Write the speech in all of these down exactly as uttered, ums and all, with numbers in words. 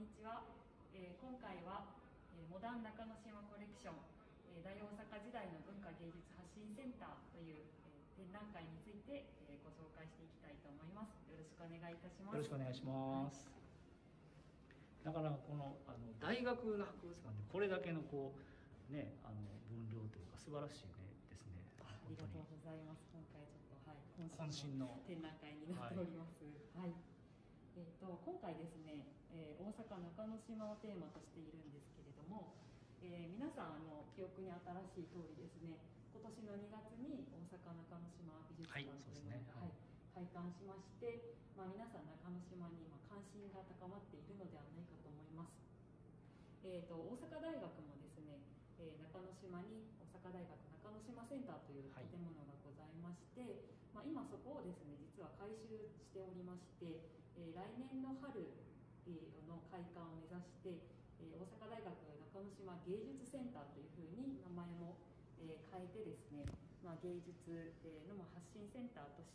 んにちは。えー、今回は、えー、モダン中之島コレクション、えー、大大阪時代の文化芸術発信センターという、えー、展覧会について、えー、ご紹介していきたいと思います。よろしくお願いいたします。 よろしくお願いします。はい、だからこのあの大学の博物館でこれだけのこうねあの分量というか素晴らしいねですね。 ありがとうございます。今回ちょっとはい渾身の展覧会になっております。はい。はいえー、と今回ですね、えー、大阪中之島をテーマとしているんですけれども、えー、皆さんあの記憶に新しい通りですね、今年のにがつに大阪中之島美術館というのを、はいはい、開館しまして、まあ、皆さん中之島に今関心が高まっているのではないかと思います。えー、と大阪大学もですね、えー、中之島に大阪大学中之島センターという建物がございまして、はいまあ、今そこをですね実は改修しておりまして、えー、来年の春、えー、の開館を目指して、えー、大阪大学中之島芸術センターというふうに名前も、えー、変えてですね、まあ、芸術の発信センターとして、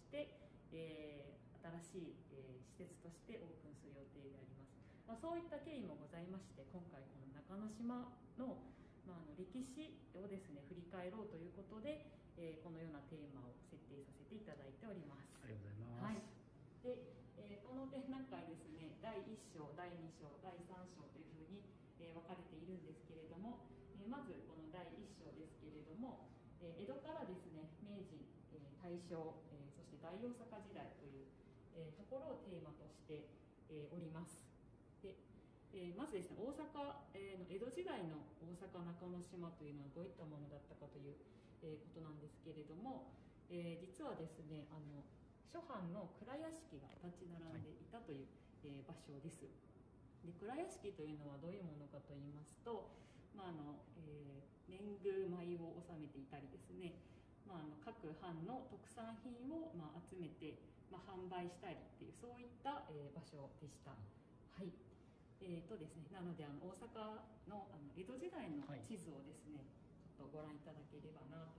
えー、新しい、えー、施設としてオープンする予定であります。まあ、そういった経緯もございまして、今回この中之島の、まあ、あの歴史をですね振り返ろうということで、えー、このようなテーマを設定させていただいております。 ありがとうございます。 はいでえー、この展覧会ですね、だいいっ章、だいに章、だいさん章というふうに、えー、分かれているんですけれども、えー、まずこのだいいっ章ですけれども、えー、江戸からですね明治、えー、大正、えー、そして大大阪時代という、えー、ところをテーマとして、えー、おります。でえー、まずですね大阪、えー、の江戸時代の大阪中之島というのはどういったものだったかという、えー、ことなんですけれども、えー、実はですねあの諸藩の蔵屋敷が立ち並んでいたという、はいえー、場所です。で蔵屋敷というのはどういうものかといいますと、まああのえー、年貢米を納めていたりですね、まあ、あの各藩の特産品を、まあ、集めて、まあ、販売したりっていうそういった、えー、場所でした。はいえーとですね、なのであの大阪 の, あの江戸時代の地図をですね、はい、ちょっとご覧いただければなと思います。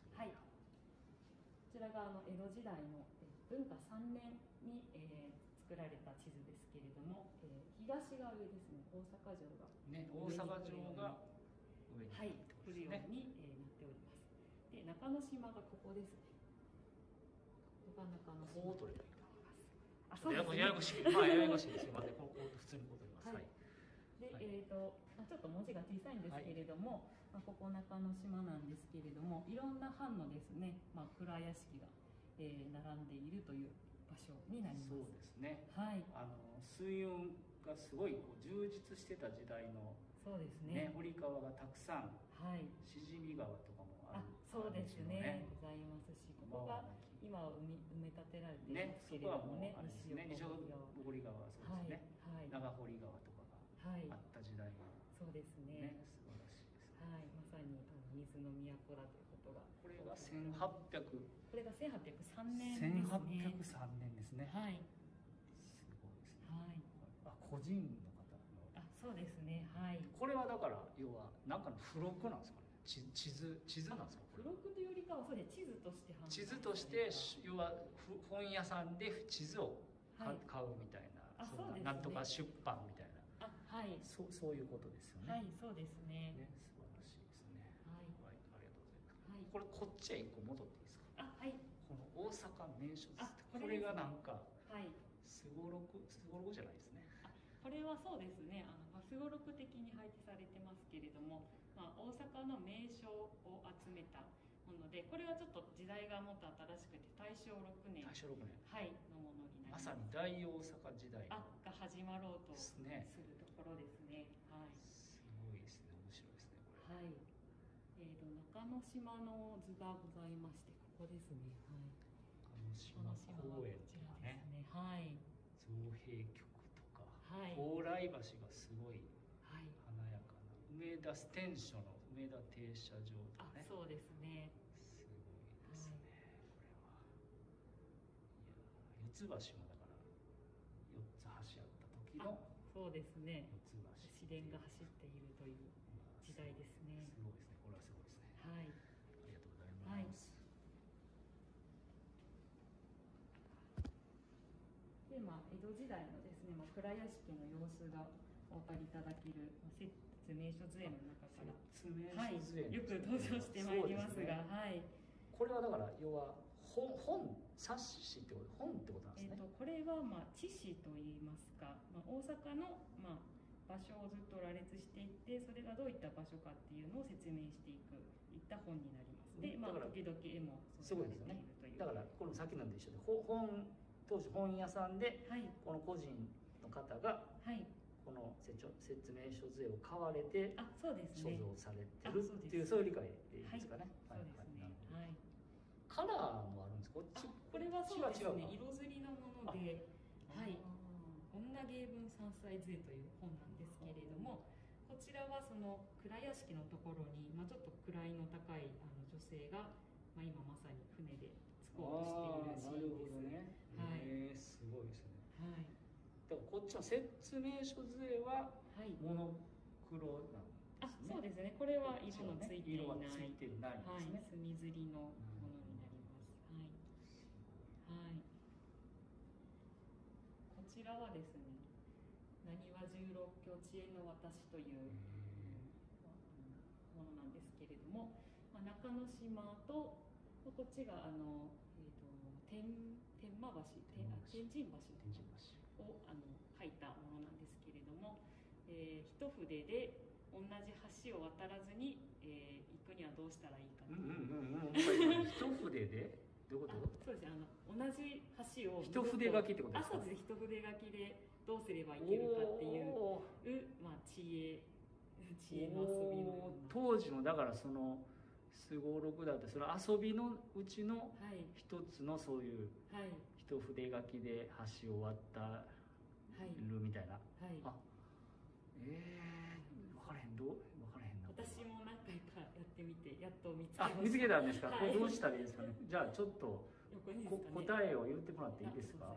はい、こちらがあの江戸時代の文化さんねんに、えー、作られた地図ですけれども、えー、東が上ですね、大阪城がね、大阪城が上にはい、来るように、えー、なっております。で中之島がここですね。ここが中之島。 こう取ればいいかな。 あ、そうですね。 ややこしい、まあややこしいですよ。まあ、こう普通にこう取ります。はい。 で、えっ、ー、と、ちょっと文字が小さいんですけれども、はいまあ、ここ中之島なんですけれども、いろんな藩のですね、まあ蔵屋敷が、えー、並んでいるという場所になります。 そうですね。 はい。 あの水運がすごいこう充実してた時代の。 そうですね。 ね、堀川がたくさん。 はい。 しじみ川とかもある。 あ、そうですね。ねございますし、ここが今は埋め埋め立てられていますけれどもね。 西堀川、そうですね。はい。長堀川とかがあった時代が。 そうですね。 素晴らしいです。 はい、まさに水の都だということが。 これがせんはっぴゃく。 これがせんはっぴゃくさんねんですね。 せんはっぴゃくさんねんですね。 はい。 すごいですね。 はい。 あ、個人の方の。 あ、そうですね。はい。 これはだから要は何かの付録なんですかね。地地図地図なんですか。 付録というよりかはそうで地図として販売。 地図として要は本屋さんで地図を買うみたいな。 あ、そうですね。 なんとか出版みたいな。 あ、はい。 そうそういうことですよね。 はい、そうですね。 ね、素晴らしいですね。 はい。 はい、ありがとうございます。 はい。 これこっちへ一個戻っていいですか。 あ、はい。 この大阪名所図ってこれがなんかはいすごろくすごろくじゃないですね。 これはそうですね、あのすごろく的に配置されてますけれども、まあ、大阪の名所を集めたもので、これはちょっと時代がもっと新しくて大正ろくねん、 大正ろくねん、 はい、のものになります。 まさに大大阪時代あが始まろうとするねところですね。はい、 すごいですね、面白いですねこれ。 はい、えーと中之島の図がございまして、ここですね。 はい、中之島公園とかね、 はい、 造幣局とか、 はい、 蓬莱橋がすごい華やかな、梅田ステンショの梅田停車場とかね。 あ、そうですね。 すごいですね、はい、これは。いや、四つ橋もだからよっつ橋あった時の、 そうですね。 四つ橋、 市電が走っているという時代ですね。 すごいですね。これはすごいですね。 はい。 ありがとうございます。 はい、で、まあ江戸戸時代のですね、まあ、蔵屋敷の様子がお分かりいただける説明書図絵の中から、 説明書図絵、 はい、よく登場してまいりますが、はい、 これはだから要は本本冊子ってこと本ってことなんですね。 えー、とこれはまあ知史といいますか、まあ、大阪のまあ場所をずっと羅列していって、それがどういった場所かっていうのを説明していくいった本になります。で、まあ、時々絵もそうですよね。だからこのさっきのと一緒で、本当時本屋さんで、はい、この個人の方が、はい、この説明書図絵を買われて、 あ、そうですね、 所蔵されてるっていう、そういう理解でいいですかね。 はい、そうですね。はい。 カラーもあるんですか？ これはそうですね、色刷りのもので、はい、女芸文山菜図絵という本なんですけれども、こちらはその蔵屋敷のところに、まあ、ちょっと位の高いあの女性が、まあ、今まさに船で着こうとしているシーンです。 なるほどね。はい、すごいですね。 はい。 だからこっちの説明書図絵はモノクロなんですね。 あ、そうですね。これは色のついていない、 色はついてないんですね。 はい、墨刷りのものになります。はい。はい。こちらはですね、なにわ十六居知恵の私というものなんですけれども、まあ、中之島とこっちがあの、えー、と天天満橋、天天神橋をあの書いたものなんですけれども、えー、一筆で同じ橋を渡らずに、えー、行くにはどうしたらいいかという。 うんうんうんうん。一筆でどういうこと？ そうですね。あの同じ橋を一筆書きってことですか？ あ、そうです。一筆書きでどうすればいけるかっていう、まあ、知恵知恵の遊びの当時のだからそのすごろくだってその遊びのうちの一つのそういう一筆書きで橋を渡るみたいな。はい。あ、ええー、分からへんどう分からへんな。 私も何回かやってみてやっと見つけました。 あ、見つけたんですか？はい、これどうしたらいいですかね。じゃあちょっと答えを言ってもらっていいですか？はい。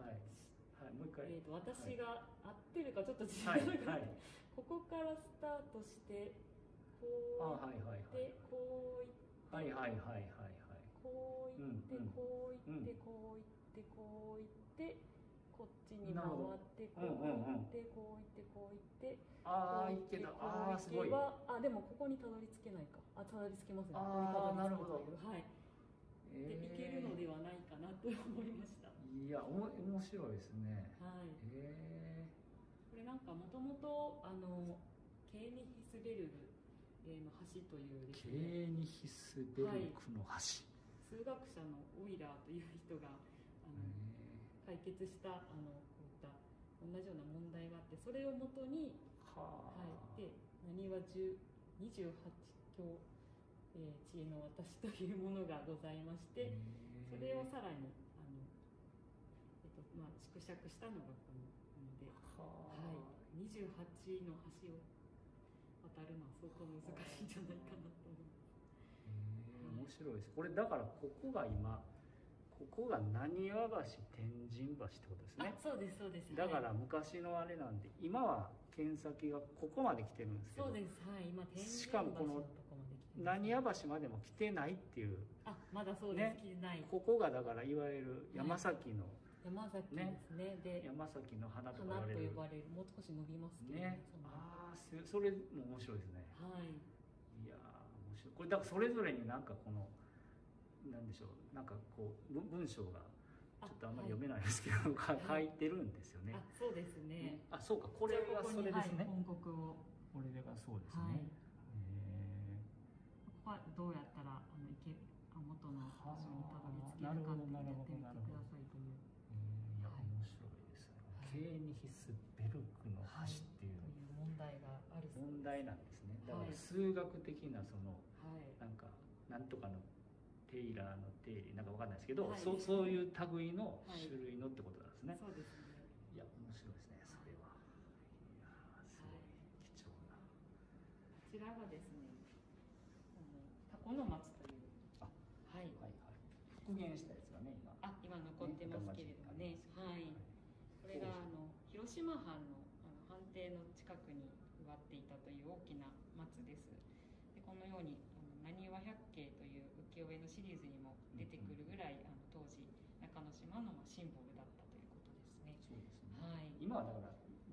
はい、もう一回。 えっと私が合ってるかちょっと違うのが、ここからスタートしてこう行ってこう行ってはいはいはいはいはいこう行ってこう行ってこう行ってこう行ってこっちに回ってこう行ってこう行ってこう行ってああいけたああすごい。 あでもここにたどり着けないかあたどり着けますね。 ああなるほど。 はい。でいけるのではないかなと思いました。 いやおも面白いですね。 はい。 ええ。 これなんかもともとあのケーニヒスベルグの橋というですね。 ケーニヒスベルクの橋。はい、 数学者のオイラーという人があの解決したあのこういった同じような問題があって、それをもとに、ははい、でなにわにじゅうはちきょう、えー、知恵の私というものがございまして、それをさらにあの、えっとまあ、縮尺したのがこのもので、は、はい、にじゅうはちの橋を渡るのは相当難しいんじゃないかなと思います。 面白いです。これだからここが今ここがなにわ橋天神橋ってことですね。 あ、そうですそうです。 だから昔のあれなんで、今は剣先がここまで来てるんですけど。 そうです。はい。今天神橋しかもこのなにわ橋までも来てないっていう。 あ、まだそうです。ね、来てない。 ここがだからいわゆる山崎の、 はい、山崎ですね。で山崎の花と呼ばれる。花と呼ばれる。もう少し伸びますけどね。ああ、それも面白いですね。 はい。 いや面白い。これだからそれぞれになんかこのなんでしょう、なんかこう文章がちょっとあんまり読めないですけど、はい、書いてるんですよね。 あ、そうですね。 あ、そうか、これがそれですね。 本国を。 これがそうですね。へえ。 ここはどうやったらあのいけ元の場所にたどり着けるかってやってみてくださいという。 いや面白いですね。ケーニヒスベルクの橋っていう問題がある問題なんですね。だから数学的なそのなんかなんとかのテイラーの定理なんかわかんないですけど、はい、そ, そういう類の種類のってことなんですね。 はい、そうですね。 いや面白いですね。それは。いやすごい貴重な。 こちらがですね、あのタコの松という。 あ、はい、はいはい。復元したやつがね今。 あ、今残ってますけれどもね。はい。これがあの広島藩のあの藩邸の近くに植わっていたという大きな松です。でこのようになにわ百景という浮世絵のシリーズにも出てくるぐらい、うん、あの当時中之島のシンボルだったということですね。 そうです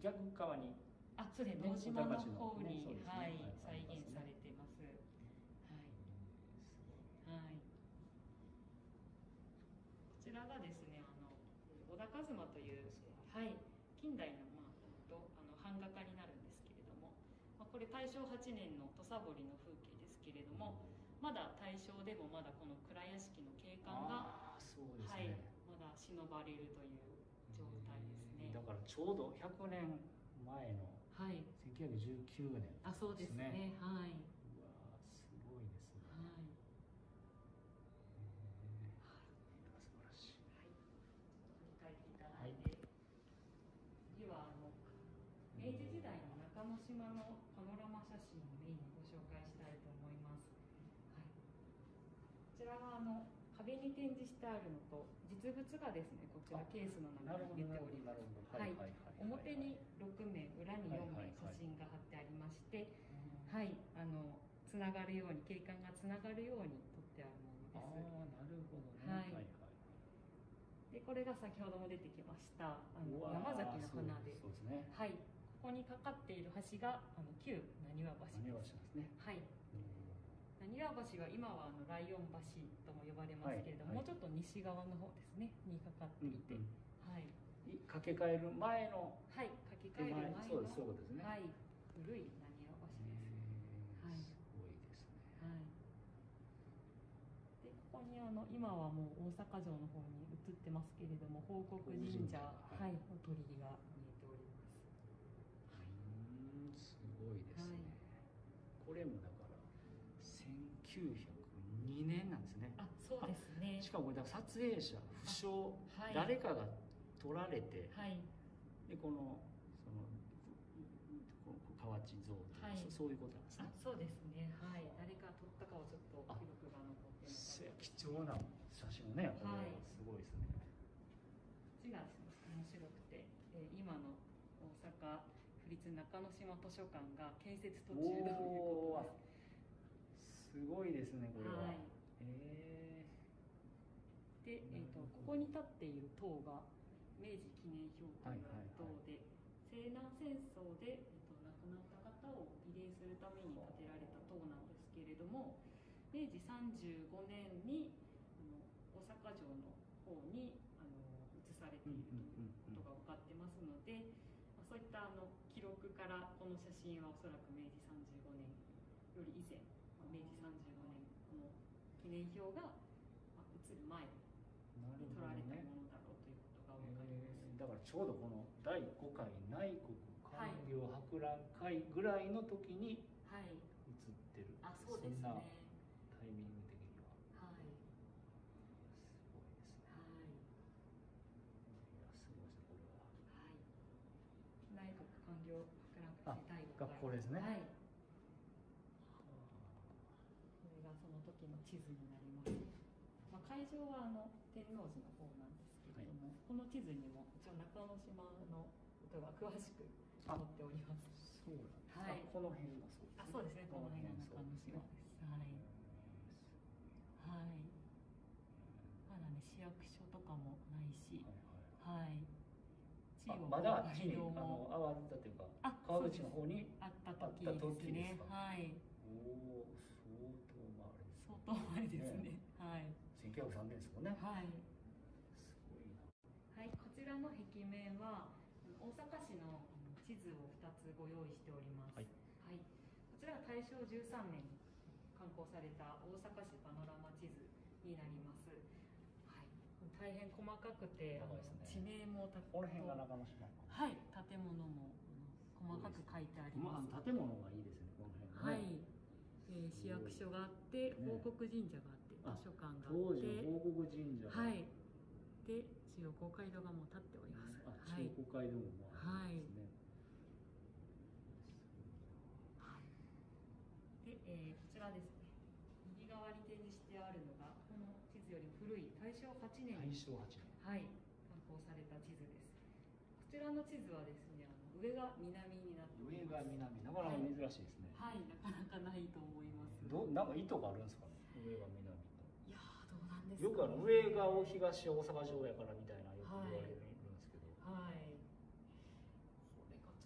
逆側に、 あ、そうですね、堂島の方に、ね、はい、再現されてます。はい。はい。こちらがですね、あの小田和馬という、はい、近代のまあとあの版画家になるんですけれども、まあ、これ大正はちねんの土佐堀の風景ですけれども、まだ大正でもまだこの蔵屋敷の景観が、そうですね、はい、まだ忍ばれるという状態ですね。 だからちょうどひゃくねんまえのせんきゅうひゃくじゅうきゅうねんですね。 あ、そうですね。はい。 うわすごいですね。はい。 えー、はい。素晴らしい。はい。振り返っていただいて、はい、次はあの明治時代の中之島のパノラマ写真をメインにご紹介したいと思います。はい。こちらはあの壁に展示してあるのと実物がですね、こちらケースの中に入れております。はい。表にろくめい、裏によんめい写真が貼ってありまして、はい、あのつながるように景観がつながるように撮ってあるものです。ああ、なるほどね。 はい。はいはい、でこれが先ほども出てきましたあの山崎の花で、そうですね。はい。ここにかかっている橋があの旧浪速橋です。ですね。はい。浪速橋が今はあのライオン橋とも呼ばれますけれども、はいはい、もうちょっと西側の方ですねにかかっていて、うんうん、はい。 かけ替える前の、 はい、かけ替える前の、 そうです、そうですね。 はい、古い浪速橋です。はい。 すごいですね。 はい。でここにあの今はもう大阪城の方に移ってますけれども、報国神社、はい、の鳥居が見えております。 はい。うん、すごいですね。はい、これもだからせんきゅうひゃくにねんなんですね。 あ、そうですね。 しかもこれ撮影者不詳、はい、誰かが撮られて、はい、でこのその河内像とか、はい、そういうことなんですね。 そうですね。はい。誰が撮ったかはちょっと記録が残ってます。 貴重な写真をね、これすごいですね。 字がですね、面白くて、えー、今の大阪府立中之島図書館が建設途中だということです。 すごいですね、これは。はい、 えー、で、えーと、ここに立っている塔が明治記念標という塔で、西南戦争で、えーと、亡くなった方を慰霊するために建てられた塔なんですけれども、明治さんじゅうごねんにあの大阪城の方にあの移されているということが分かってますので、まあ、そういったあの記録からこの写真はおそらく明治さんじゅうごねんより以前、まあ、明治さんじゅうごねんこの記念標が、まあ、移る前に撮られたものだろうということが分かります。 えー、だからちょうどこのだいごかい内国官僚博覧会ぐらいの時に映ってる、 はい、あ、そうですね。 そんなタイミング的には、はい、すごいですね。はい、いやすごいですね、これは。 はい、内国官僚博覧会だいごかい、 これですね。はい、 これがその時の地図になります。まあ、会場はあの天王寺の方なんですけれども、はい、この地図にも一応中之島のことが詳しく載っております。 そうなんです。はい、この辺がそうですね。 あ、そうですね。この辺が中之島です。はい。はい。まだね、市役所とかもないし、はい。 地方まだ地にあのあわったというか、川口の方にあった時ですね。はい。 おお、相当前です。 相当前ですね。はい。 せんきゅうひゃくさんねんですもんね。 はい。 すごいな。 はい、こちらの壁面は大阪市の地図をふたつご用意しております。はい。はい、こちらは大正じゅうさんねんに刊行された大阪市パノラマ地図になります。はい。大変細かくて、あの地名もたこの辺が中之島。 はい。建物も細かく書いてあります。 まあ、建物がいいですね、この辺ね。はい。えー、市役所があって、報国神社があって、図書館があって、 当時の報国神社。 はい。で、中央公会堂がもう立っております。 あ、中央公会堂もありますね。 はい。で、えー、こちらですね。右側に展示してあるのが、この地図より古い大正はちねんに、 大正はちねん、 はい、刊行された地図です。こちらの地図はですね、あの上が南になっております。 上が南、なかなか珍しいですね。 はい、はい、なかなかないと思います。 ど、なんか意図があるんですかね。上が南。 いやー、どうなんですかね。 よくあの上が東大阪城やからみたいなよく言われるんですけど。 はい。はい。これが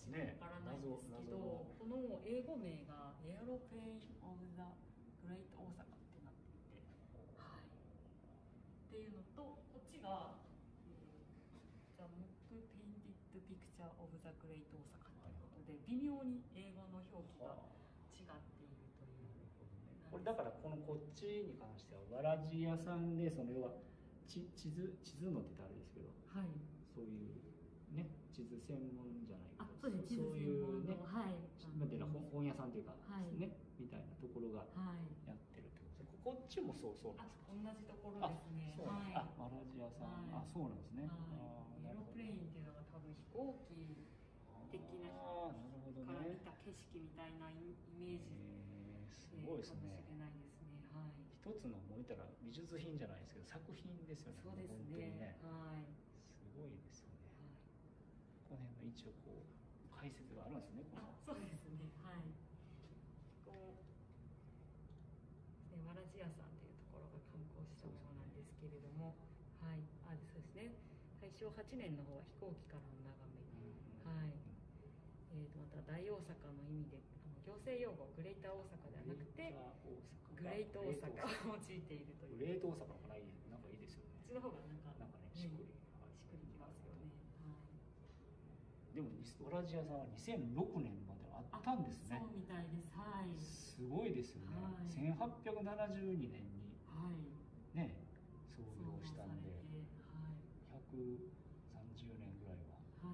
私もわからないんですけど、この英語名がエアロプレイン・オブ・ザ・グレート大阪ってなっていて、はい、っていうのと、こっちがザ・ムック・ペインティッド・ピクチャー・オブ・ザ・グレート大阪ということで、微妙に英語の表記が違っているという。 これだからこのこっちに関してはわらじ屋さんで、その要は地地図地図のって言ったらあれですけど、はい、そういうね地図専門じゃないけど、 そうです、そういうね、はい、 本屋さんというかですね、みたいなところがやってるってことです。こっちもそうそうなんですか。 同じところですね。 あ、わらじ屋さん、あ、そうなんですね。 エアロプレインっていうのが多分飛行機的なから見た景色みたいなイメージすごいですね。 かもしれないですね。はい。 一つのもう言ったら美術品じゃないですけど作品ですよね。 そうですね。はい。 すごいですよね。この辺の一応こう解説があるんですね。 あ、そうですね。はい。こうね、わらじ屋さんというところが観光したものなんですけれども、はい。あ、そうですね。大正はちねんの方は飛行機からの眺め。はい。えー、とまた大大阪の意味であの行政用語グレーター大阪ではなくてグレート大阪を用いているという。 グレート大阪の方がいい、なんかいいですよね。 こっちの方がなんかなんかねしっくり、 しっくりきますよね。はい。 でもわらじ屋さんはにせんろくねんまであったんですね。 そうみたいです。はい。 すごいですよね。はい、せんはっぴゃくななじゅうにねんにね、創業したんで、はい、ひゃくさんじゅうねんぐらいは。はい。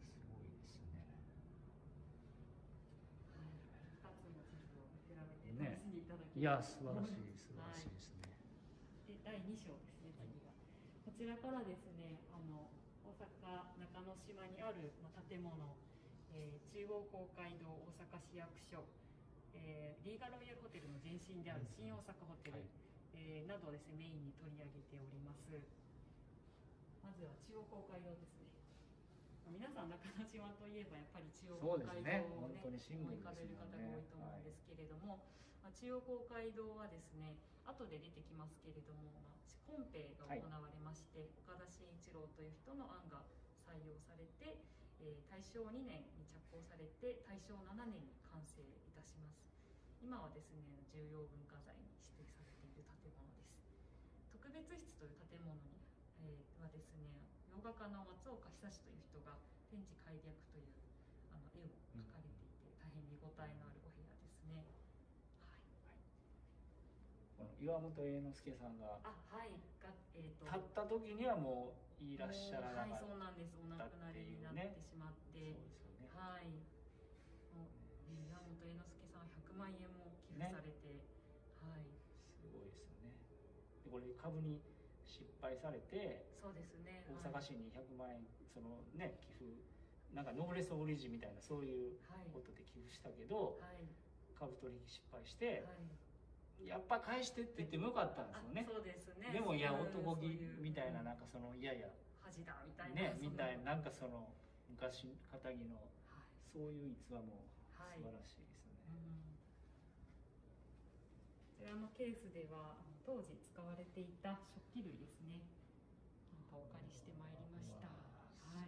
いや素晴らしい素晴らしいですね。 でだいに章ですね。次がこちらからですね、あの大阪中之島にある、まあ、建物、えー、中央公会堂大阪市役所、えー、リーガロイヤルホテルの前身である新大阪ホテル、はい、えー、などをですねメインに取り上げております。まずは中央公会堂ですね。皆さん中之島といえばやっぱり中央公会堂をね、思い浮かべる方が多いと思うんですけれども、はい、中央公会堂はですね、後で出てきますけれども、まあ、コンペが行われまして、はい、岡田真一郎という人の案が採用されて、えー、大正にねんに着工されて大正ななねんに完成いたします。今はですね重要文化財に指定されている建物です。特別室という建物に、えー、はですね洋画家の松岡久志という人が天地開略というあの絵を描かれていて、大変見応えのあるお部屋ですね。はい。 この岩本栄之助さんが、 あ、はい、が、えーと、 立った時にはもういらっしゃらなかった、 はい、そうなんです。お亡くなりになってしまって、 そうですよね。 はい。もう岩本栄之助さんはひゃくまんえんも寄付されて、ね、はい。 すごいですよね。でこれ株に失敗されて、 そうですね、 大阪市にひゃくまんえん、そのね寄付なんかノーレスオリジみたいなそういうことで寄付したけど、はい、株取引失敗して、はい、やっぱ返してって言ってもよかったんですよね。 そうですね。 でもいや男気みたいな、なんかそのいやいや恥だみたいなねみたいな、なんかその昔堅気の、はい、そういう逸話も素晴らしいですね。はい、うん、 こちらのケースでは当時使われていた食器類ですね。お借りしてまいりました。はい。はい。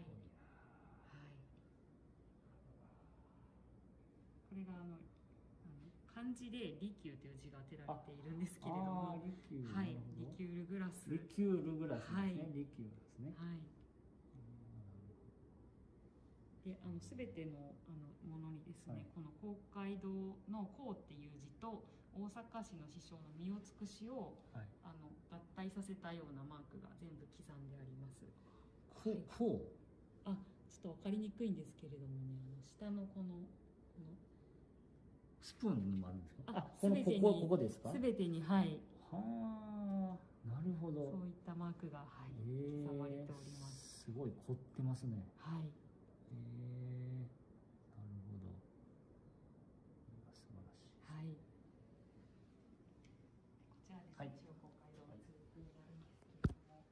これがあの漢字で利休という字が当てられているんですけれども、 リキュール、 はい、リキュールグラス。 リキュールグラスですね。はい、リキュールですね。 はい。で、あのすべてのあのものにですね、はい、この公会堂の公っていう字と大阪市の師匠の身を尽くしを、はい、あの合体させたようなマークが全部刻んであります。 こう、こう。あ、ちょっと分かりにくいんですけれどもね、あの下のこのこのスプーンにもあるんですか。 あ、 このここここですか。 すべてに、はい。 はあ、なるほど。 そういったマークが、はい、刻まれております。 すごい凝ってますね。 はい。 えー、なるほど。素晴らしい。 はい。こちらですね。はい、中央公会堂の続きになるんですけれども、はい、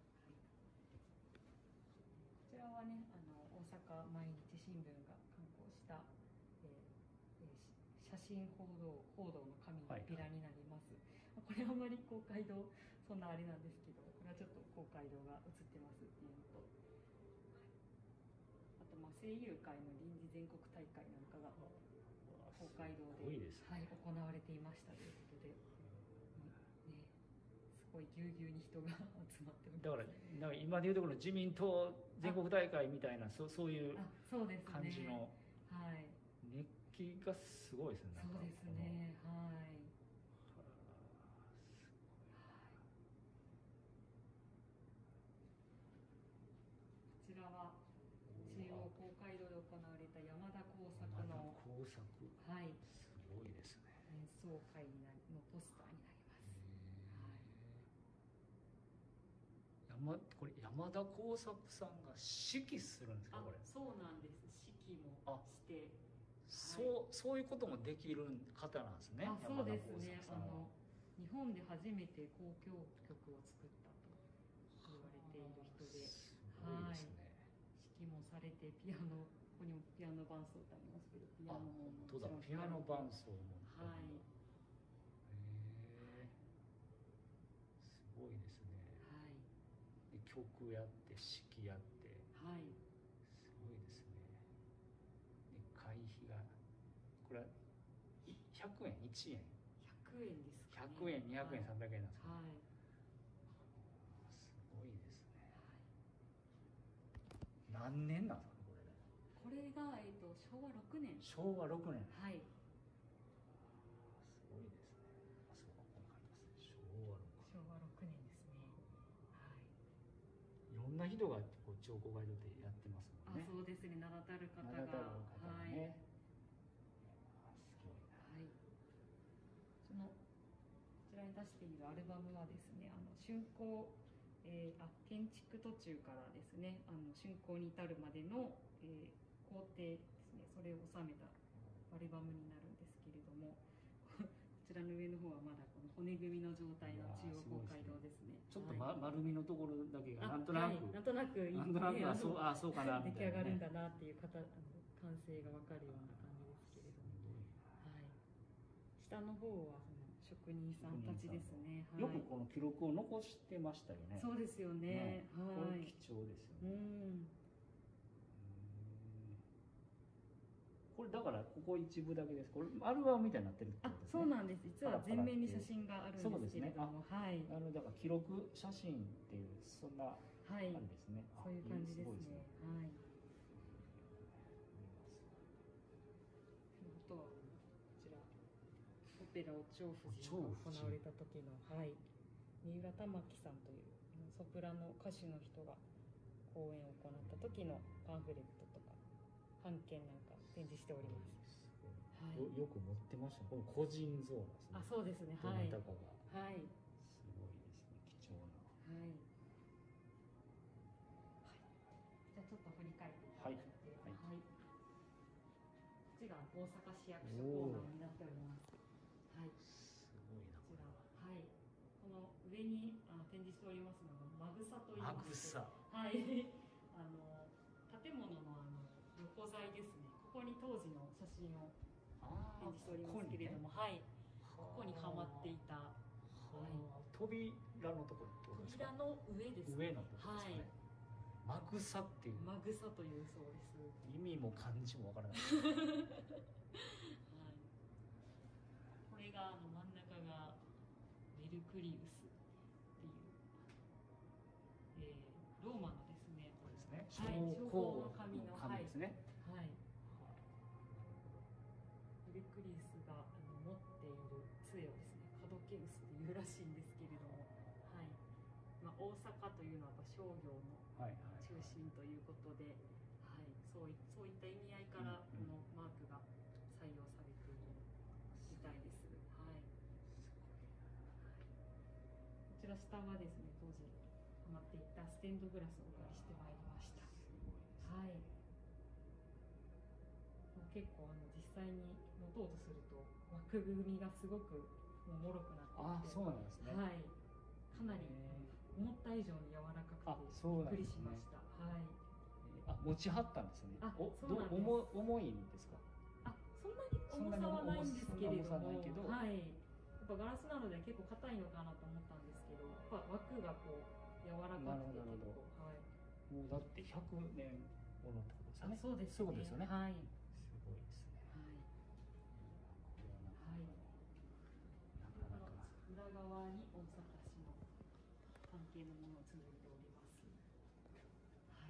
こちらはね、あの大阪毎日新聞が刊行した、えーえー、写真報道報道の紙のビラになります。はい、これあまり公会堂そんなあれなんですけど、これはちょっと公会堂が写ってますっていうのと。あとまあ声優界の臨時全国大会なんかが北海道で、 すごいですね、 はい、行われていましたということで、ね、すごいぎゅうぎゅうに人が集まっております。 だからなんか今でいうところの自民党全国大会みたいな、そそういう感じの熱気がすごいですね。 そうですね、はい。こちらは中央公会堂で行われた山田耕作の工作、 はい、 すごいですね。 演奏会になりのポスターになります。 山これ山田耕作さんが指揮するんですか、これ。 そうなんです。指揮もして、 そう、はい、そういうこともできる方なんですね。 あ、そうですね。あの日本で初めて交響曲を作ったと言われている人で、 すごいですね。 指揮もされて、ピアノ、ここにもピアノ伴奏ってありますけど、ピアノももちろんピアノ伴奏も、 はい。 へえ、すごいですね。はい。で曲やって指揮やって、はい。すごいですね。で会費がこれはひゃくえん、いちえん。 ひゃくえんですかね。 ひゃくえん、にひゃくえん、さんびゃくえんなんですか。 はい。 すごいですね。何年なんですか。 これが、えっと、しょうわろくねん。 しょうわろくねん。 はい。 すごいですね。あ、そうか、ここに書いてますね。しょうわろくねん。 しょうわろくねんですね。はい。 いろんな人がこう長公会堂でやってますもんね。 あ、そうですね。名だたる方が。 名だたる方がね。はい。すごいな。 はい。そのこちらに出しているアルバムはですね、あの竣工、えー、あ建築途中からですね、あの竣工に至るまでの、えー工程ですね、それを収めたアルバムになるんですけれども、こちらの上の方はまだこの骨組みの状態の中央公会堂ですね。 ちょっと、ま、丸みのところだけがなんとなく、はい、 なんとなくいい、 なんとなくあそうあそうかなみたいな、ね、 出来上がるんだなっていう方、あの完成が分かるような感じですけれども、はい、下の方はその職人さんたちですね。 よくこの記録を残してましたよね。 そうですよね。 はい。貴重ですよね。うん。これだからここ一部だけです。これアルバムみたいになってるってことですね。 あ、そうなんです。実は全面に写真があるんですけれども、 はい。あのだから記録写真っていうそんなあれですね。 はい、そういう感じですね。はい。あとはこちらオペラお蝶夫人が行われた時の、はい、三浦玉樹さんというソプラノ歌手の人が公演を行った時のパンフレットとか版権なんか展示しております。 はい、よ, よく持ってました。これ個人像なんですね。 あ、そうですね。はい。どなたかが。はい。 すごいですね。貴重な。はい。はい、 じゃあちょっと振り返っていただいて、はい。はい。こっちが大阪市役所コーナーになっております。はい。すごいな。こちらは、はい。この上にあの展示しておりますのがマグサといいまして、はい。あの建物のあの横材ですね。ここに当時の写真を展示しておりますけれども、はい、ここにはまっていた、はい、 扉のところってことですか？ 扉の上ですね。 上のところですね。マグサっていう。 マグサというそうです。 意味も漢字もわからない。はい。 これがあの真ん中がメルクリウスっていう、えー、ローマのですね。 これですね。 はい、将校の神の神ですね。 はい。メルクリウスがあの持っている杖をですね、カドケウスというらしいんですけれども、はい。まあ、大阪というのはやっぱ商業の中心ということで、はい、そういそういった意味合いからこのマークが採用されているみたいです。はい。こちら下はですね、当時ハマっていたステンドグラスをお借りしてまいりました。はい。結構あの実際に持とうとすると枠組みがすごくもう脆くなってきて、 あ、そうなんですね。 はい。かなり思った以上に柔らかくてびっくりしました。はい。 あ、持ちはったんですね。 あ、そうなんです。 重いんですか？ あ、そんなに重さはないんですけれども、はい。やっぱガラスなので結構硬いのかなと思ったんですけど、やっぱ枠がこう柔らかくて結構、はい。 もうだってひゃくねんものってことですよね。 そうですね。 そういうことですよね。 はい。 すごいですね。はい。これはなかなか。なかなか。 裏側に大阪市の関係のものを綴っております。はい。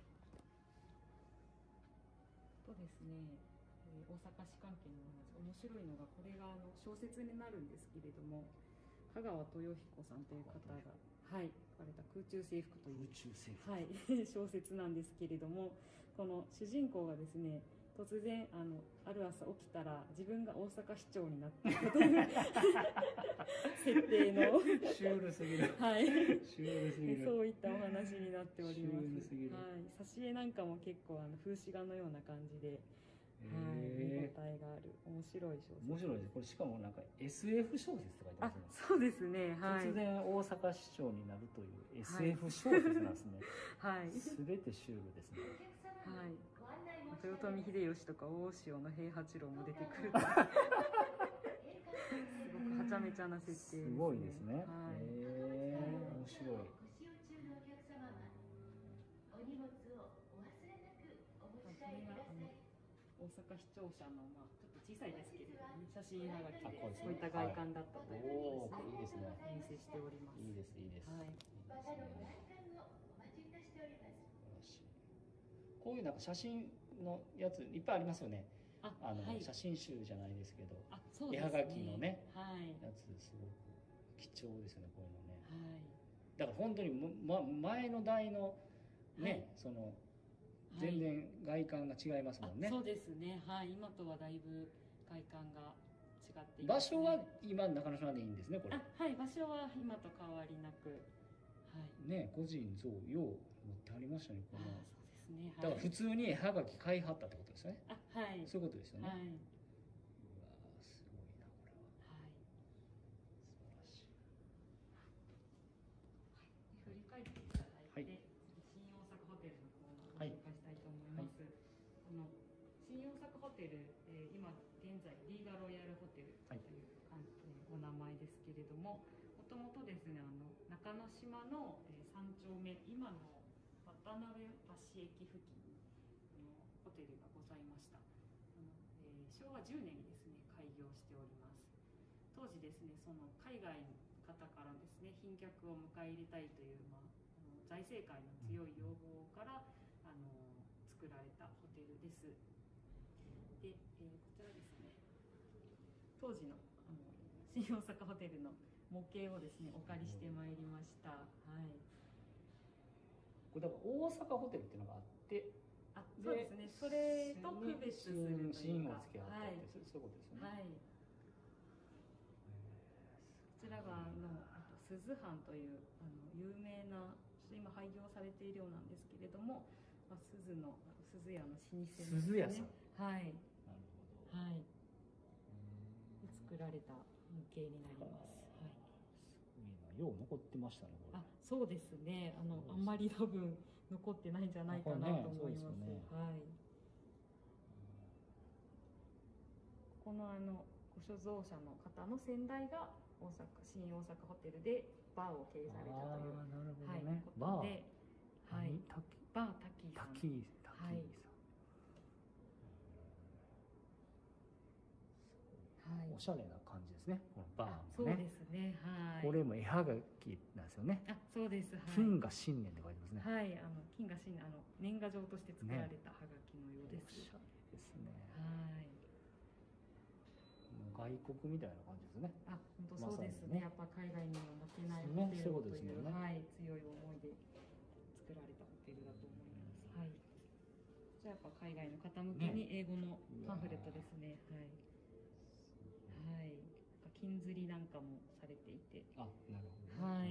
とですね、えー、大阪市関係のものです。面白いのがこれがあの小説になるんですけれども、香川豊彦さんという方が、はい、書かれた空中征服という空中征服、 はい、小説なんですけれども、この主人公がですね、突然あのある朝起きたら自分が大阪市長になっているという設定のシュールすぎる、 はい、 シュールすぎる、 そういったお話になっております。 シュールすぎる、 はい、挿絵なんかも結構あの風刺画のような感じで、はい、見応えがある面白い小説。 面白いです。これしかもなんか エスエフ 小説って書いてますね。 あ、そうですね。はい。 突然大阪市長になるという エスエフ 小説なんですね。 はい。 すべてシュールですね。 はい。豊臣秀吉とか大塩の平八郎も出てくる。すごくはちゃめちゃな設定ですね。 すごいですね。はい。 ええー、面白い。 大阪市庁舎の、まあ、ちょっと小さいですけれども、ね、写真はがきでこういった外観だったということですね。お見せしております。 いいですいいです。はい。こういうなんか写真のやついっぱいありますよね。あ, あの、はい、写真集じゃないですけど、あ、そうですね、絵はがきのね、はい、やつすごく貴重ですよね、こういうのね。はい。だから本当に、ま、前の代のね、はい、その全然外観が違いますもんね。 そうですね。はい。今とはだいぶ外観が違っています、ね。場所は今中之島でいいんですね、これ。 あ、はい。場所は今と変わりなく。はい。 ね、個人像よう持ってありましたね、この。 そうですね。 はい、だから普通に絵はがき買いはったってことですよね。 あ、はい。 そういうことですよね。はい。うわすごいなこれは。はい。素晴らしい。はい。振り返っていただいて、はい、新大阪ホテルのコーナーを紹介したいと思います。はい、この新大阪ホテル、えー、今現在リーガロイヤルホテルという、はい、お名前ですけれども、もともとですね、あの中之島のさん丁目、今の渡辺橋駅付近のホテルがございました。あの、えー、しょうわじゅうねんにですね開業しております。当時ですね、その海外の方からですね賓客を迎え入れたいという、まあ、あの財政界の強い要望から、あの作られたホテルです。で、えー、こちらですね、当時のあの新大阪ホテルの模型をですねお借りしてまいりました。はい。 これだから大阪ホテルっていうのがあって、 あ、そうですね。それと区別するというか、 シーンをつけ合ったって、はい、そういうことですよね。はい。 こちらがあのあと鈴藩というあの有名な今廃業されているようなんですけれども、まあ、鈴の鈴屋の老舗ですね。 鈴屋さん。 はい。なるほど。はい。作られた模型になります。はい。 すごいな、よう残ってましたね。これ。 あ、そうですね。あのあんまり多分残ってないんじゃないかなと思います。ね、はい。このあのご所蔵者の方の先代が大阪新大阪ホテルでバーを経営されたという、 なるほど、ね、 はい、ことで、はい、バータキーさん。 タキーさん。はい。はい、おしゃれな感じですね。このバーもね。 そうですね。はい。 これも絵はがきなんですよね。 あ、そうです。はい、 金が新年って書いてますね。 はい、あの金が新年、あの年賀状として作られたはがきのようです。 ね、おしゃれですね。 はい。 外国みたいな感じですね。 あ、本当そうですね。ね、やっぱ海外にも負けないホテルという、ね、はい、強い思いで作られたホテルだと思います。はい。じゃあやっぱ海外の方向けに英語のパンフレットですね。はい。はい。金釣りなんかもされていて。 あ、なるほど、ね。はい。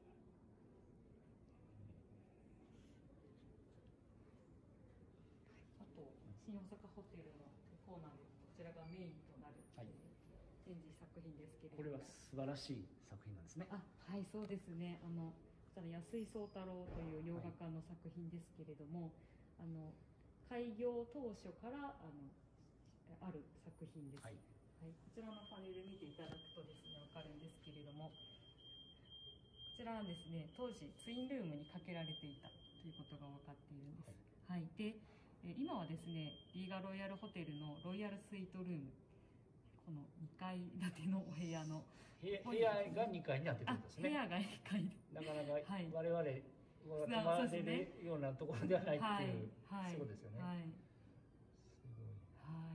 あと新大阪ホテルのコーナーでこちらがメインとなる、はい、展示作品ですけれども。 これは素晴らしい作品なんですね。 あ、はい、そうですね。あのこちら安井宗太郎という洋画家の作品ですけれども、はい、あの開業当初からあのある作品です。はい。はい、こちらのパネル見ていただくとですね、わかるんですけれども、こちらはですね、当時ツインルームにかけられていたということが分かっているんです。はい。はい、で、 え今はですねリーガロイヤルホテルのロイヤルスイートルーム、このにかい建てのお部屋の部屋がにかいになってるんですね。 部屋がにかいでなかなか我々泊まれるようなところではないっていう、そうですよね。はい。すごい。はい。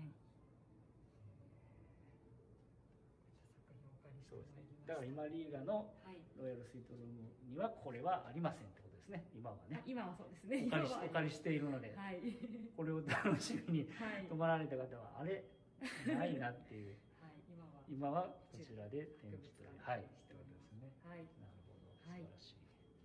そうですね。だから今リーガのロイヤルスイートルームにはこれはありませんってことですね。今はね。 今はそうですね。 お借りしお借りしているので、はい、これを楽しみに泊まられた方はあれないなっていう。はい。今は今はこちらで展示というはいしておりますね。はい。なるほど。素晴らしい。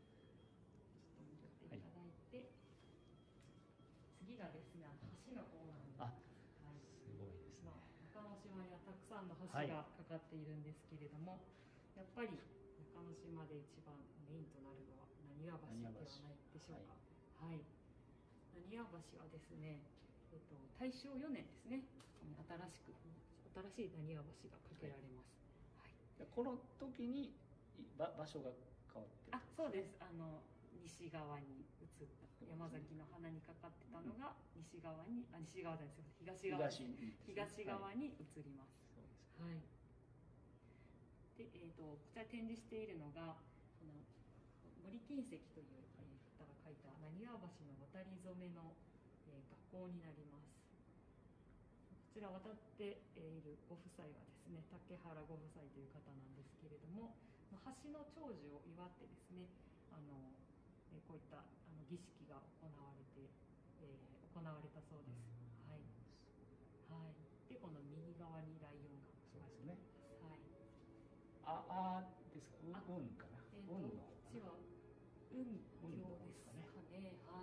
いただいて、次がですね、橋の方なんです。 あ、すごいですね。 中之島にはたくさんの橋がかかっているんですけれども、やっぱり中之島で一番メインとなるのは浪速橋ではないでしょうか。はい。浪速橋はですね、えっと大正よねんですね。新しく新しい浪速橋が架けられます。 はい。この時に場所が変わってる。 あ、そうです。あの西側に移った山崎の花にかかってたのが西側に、あ、西側ですよ、東側に東側に移ります。はい。で、えっとこちら展示しているのがこの森金石という方が描いた浪速橋の渡り初めの学校になります。こちら渡っているご夫妻はですね、竹原ご夫妻という方なんですけれども、橋の長寿を祝ってですね、あのこういったあの儀式が行われて、えー、行われたそうです。はい。はい。で、この右側にライオンがそうですね。 はい。 あ、あですか。うんかな。 えっと、こっちは運行ですかね。はい。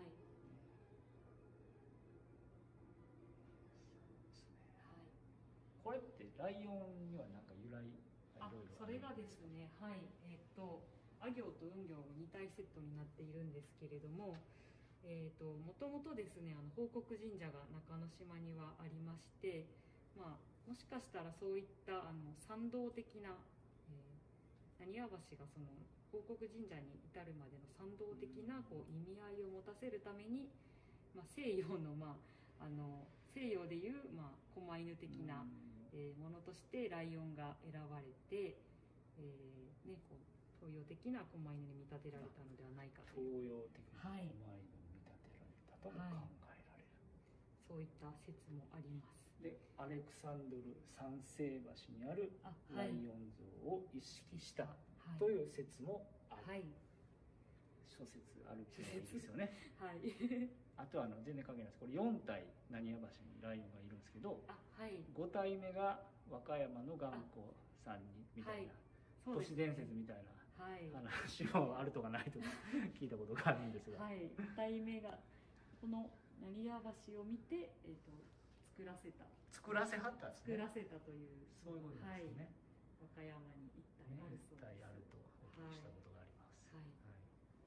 これってライオンには何か由来あ、それがですね、はい、えっとあ行と運行のに体セットになっているんですけれども、えっともともとですね、あの報国神社が中之島にはありまして、まあもしかしたらそういったあの参道的な、えー、浪速橋がその報国神社に至るまでの参道的なこう意味合いを持たせるために、まあ、西洋のまああの西洋でいうまあ狛犬的な、えー、ものとしてライオンが選ばれて、えーね、こう東洋的な狛犬に見立てられたのではないかという。 東洋的な狛犬に見立てられたとも考えられる、はい、 そういった説もあります。 でアレクサンドル三世橋にあるライオン像を意識したという説もある、はい、諸説あるっていうのがいいですよね。はい。あとはあの全然関係ないです。これよん体浪速橋にライオンがいるんですけど、あ、はい、ご体目が和歌山の頑固さんにみたいな、はい、都市伝説みたいな話もあるとかないとか聞いたことがあるんですが、はい、 ご体目がこの浪速橋を見て、えー、と作らせた作らせはったんですね。 作らせたという、 そういうことですね。はい、 和歌山に一体あるそうです。 一体あるとお聞きしたことがあります。はい。はい。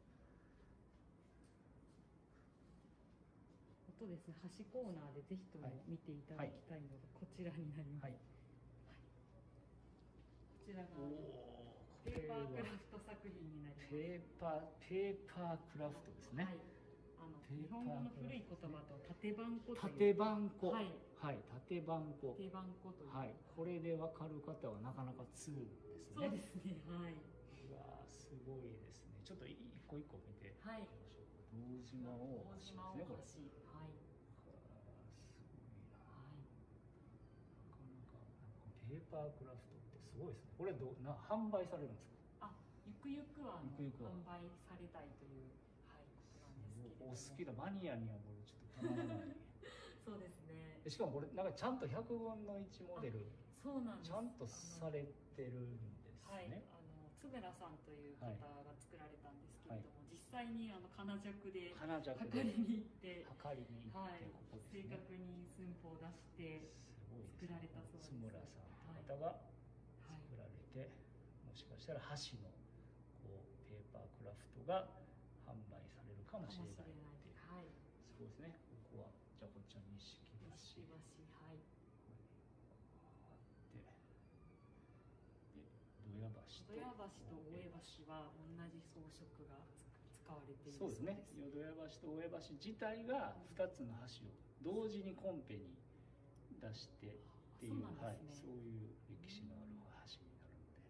とですね、橋コーナーでぜひとも見ていただきたいのがこちらになります。はい。はい、こちらがペーパークラフト作品になります。 ペーパーペーパークラフトですね。はい。 あの日本語の古い言葉と縦番粉という。 縦番粉。はい。はい。縦番粉。 縦番粉という。 はい。これでわかる方はなかなか通ですね。 そうですね。はい。 うわすごいですね。ちょっと一個一個見てみましょう。はい。堂島大橋ですね。これ。はい。ペーパークラフトってすごいですね。これどな販売されるんですか？ あ、ゆくゆくは販売されたいという、はい、ことなんですけれども。お好きなマニアにはこれちょっとたまらない。 そうですね。 しかもこれなんかちゃんとひゃくぶんのいちモデル、 そうなんです。 ちゃんとされてるんですね。はい、 あの津村さんという方が作られたんですけれども、はい、実際にあの金尺で測りに行って測りに行って、はい、 ここですね、正確に寸法を出して作られたそうです。 津村さん方が作られて、はい、もしかしたら箸のこうペーパークラフトが販売されるかもしれないっていう、はい、そうですね。ここはじゃあこっちは錦橋、 錦橋、はい、 で、で土屋橋と土屋橋と大江橋は同じ装飾が使われているそうですね。淀屋橋と大江橋自体がふたつの橋を同時にコンペに出してっていう、 そうなんですね、 はい、そういう歴史のある橋になるので。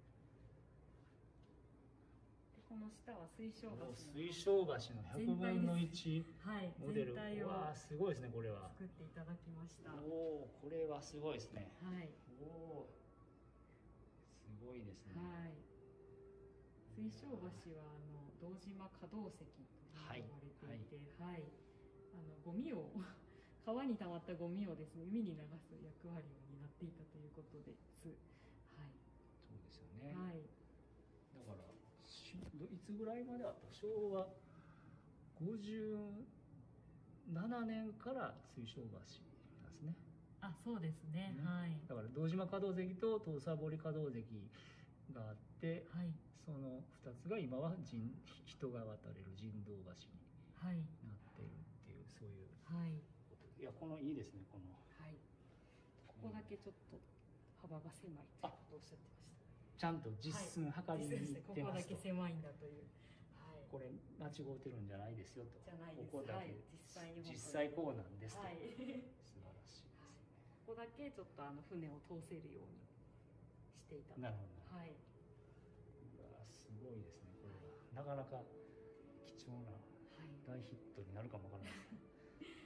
でこの下は水晶橋の水晶橋のひゃくぶんのいちモデル、 はい、全体をわあすごいですねこれは。 作っていただきました。 おお、これはすごいですね。 はい。 おお、すごいですね。 はい。水晶橋はあの堂島可動石と呼ばれていて、はい、はい、あのゴミを川に溜まったゴミをですね海に流す役割を担っていたということです。はい。 そうですよね。 はい。 だからいつぐらいまであった？しょうわごじゅうななねんから水晶橋なんですね。 あ、そうですね。ね、はい。 だから堂島可動石と土佐堀可動石があって、はい、そのふたつが今は人人が渡れる人道橋になっているっていう、そういうことで、はい、いやこのいいですねこの、 はい、ここだけちょっと幅が狭いということをおっしゃってました。 ちゃんと実寸測りに行ってますと、はい、 ここだけ狭いんだという、 はい、これ間違うてるんじゃないですよと、 じゃないです、 ここだけ、はい、実際に実際こうなんですと、はい、素晴らしいですね。 ここだけちょっとあの船を通せるようにしていたと。 なるほど、 はい、 うわすごいですねこれは、はい、なかなか貴重な大ヒットになるかもわからないです、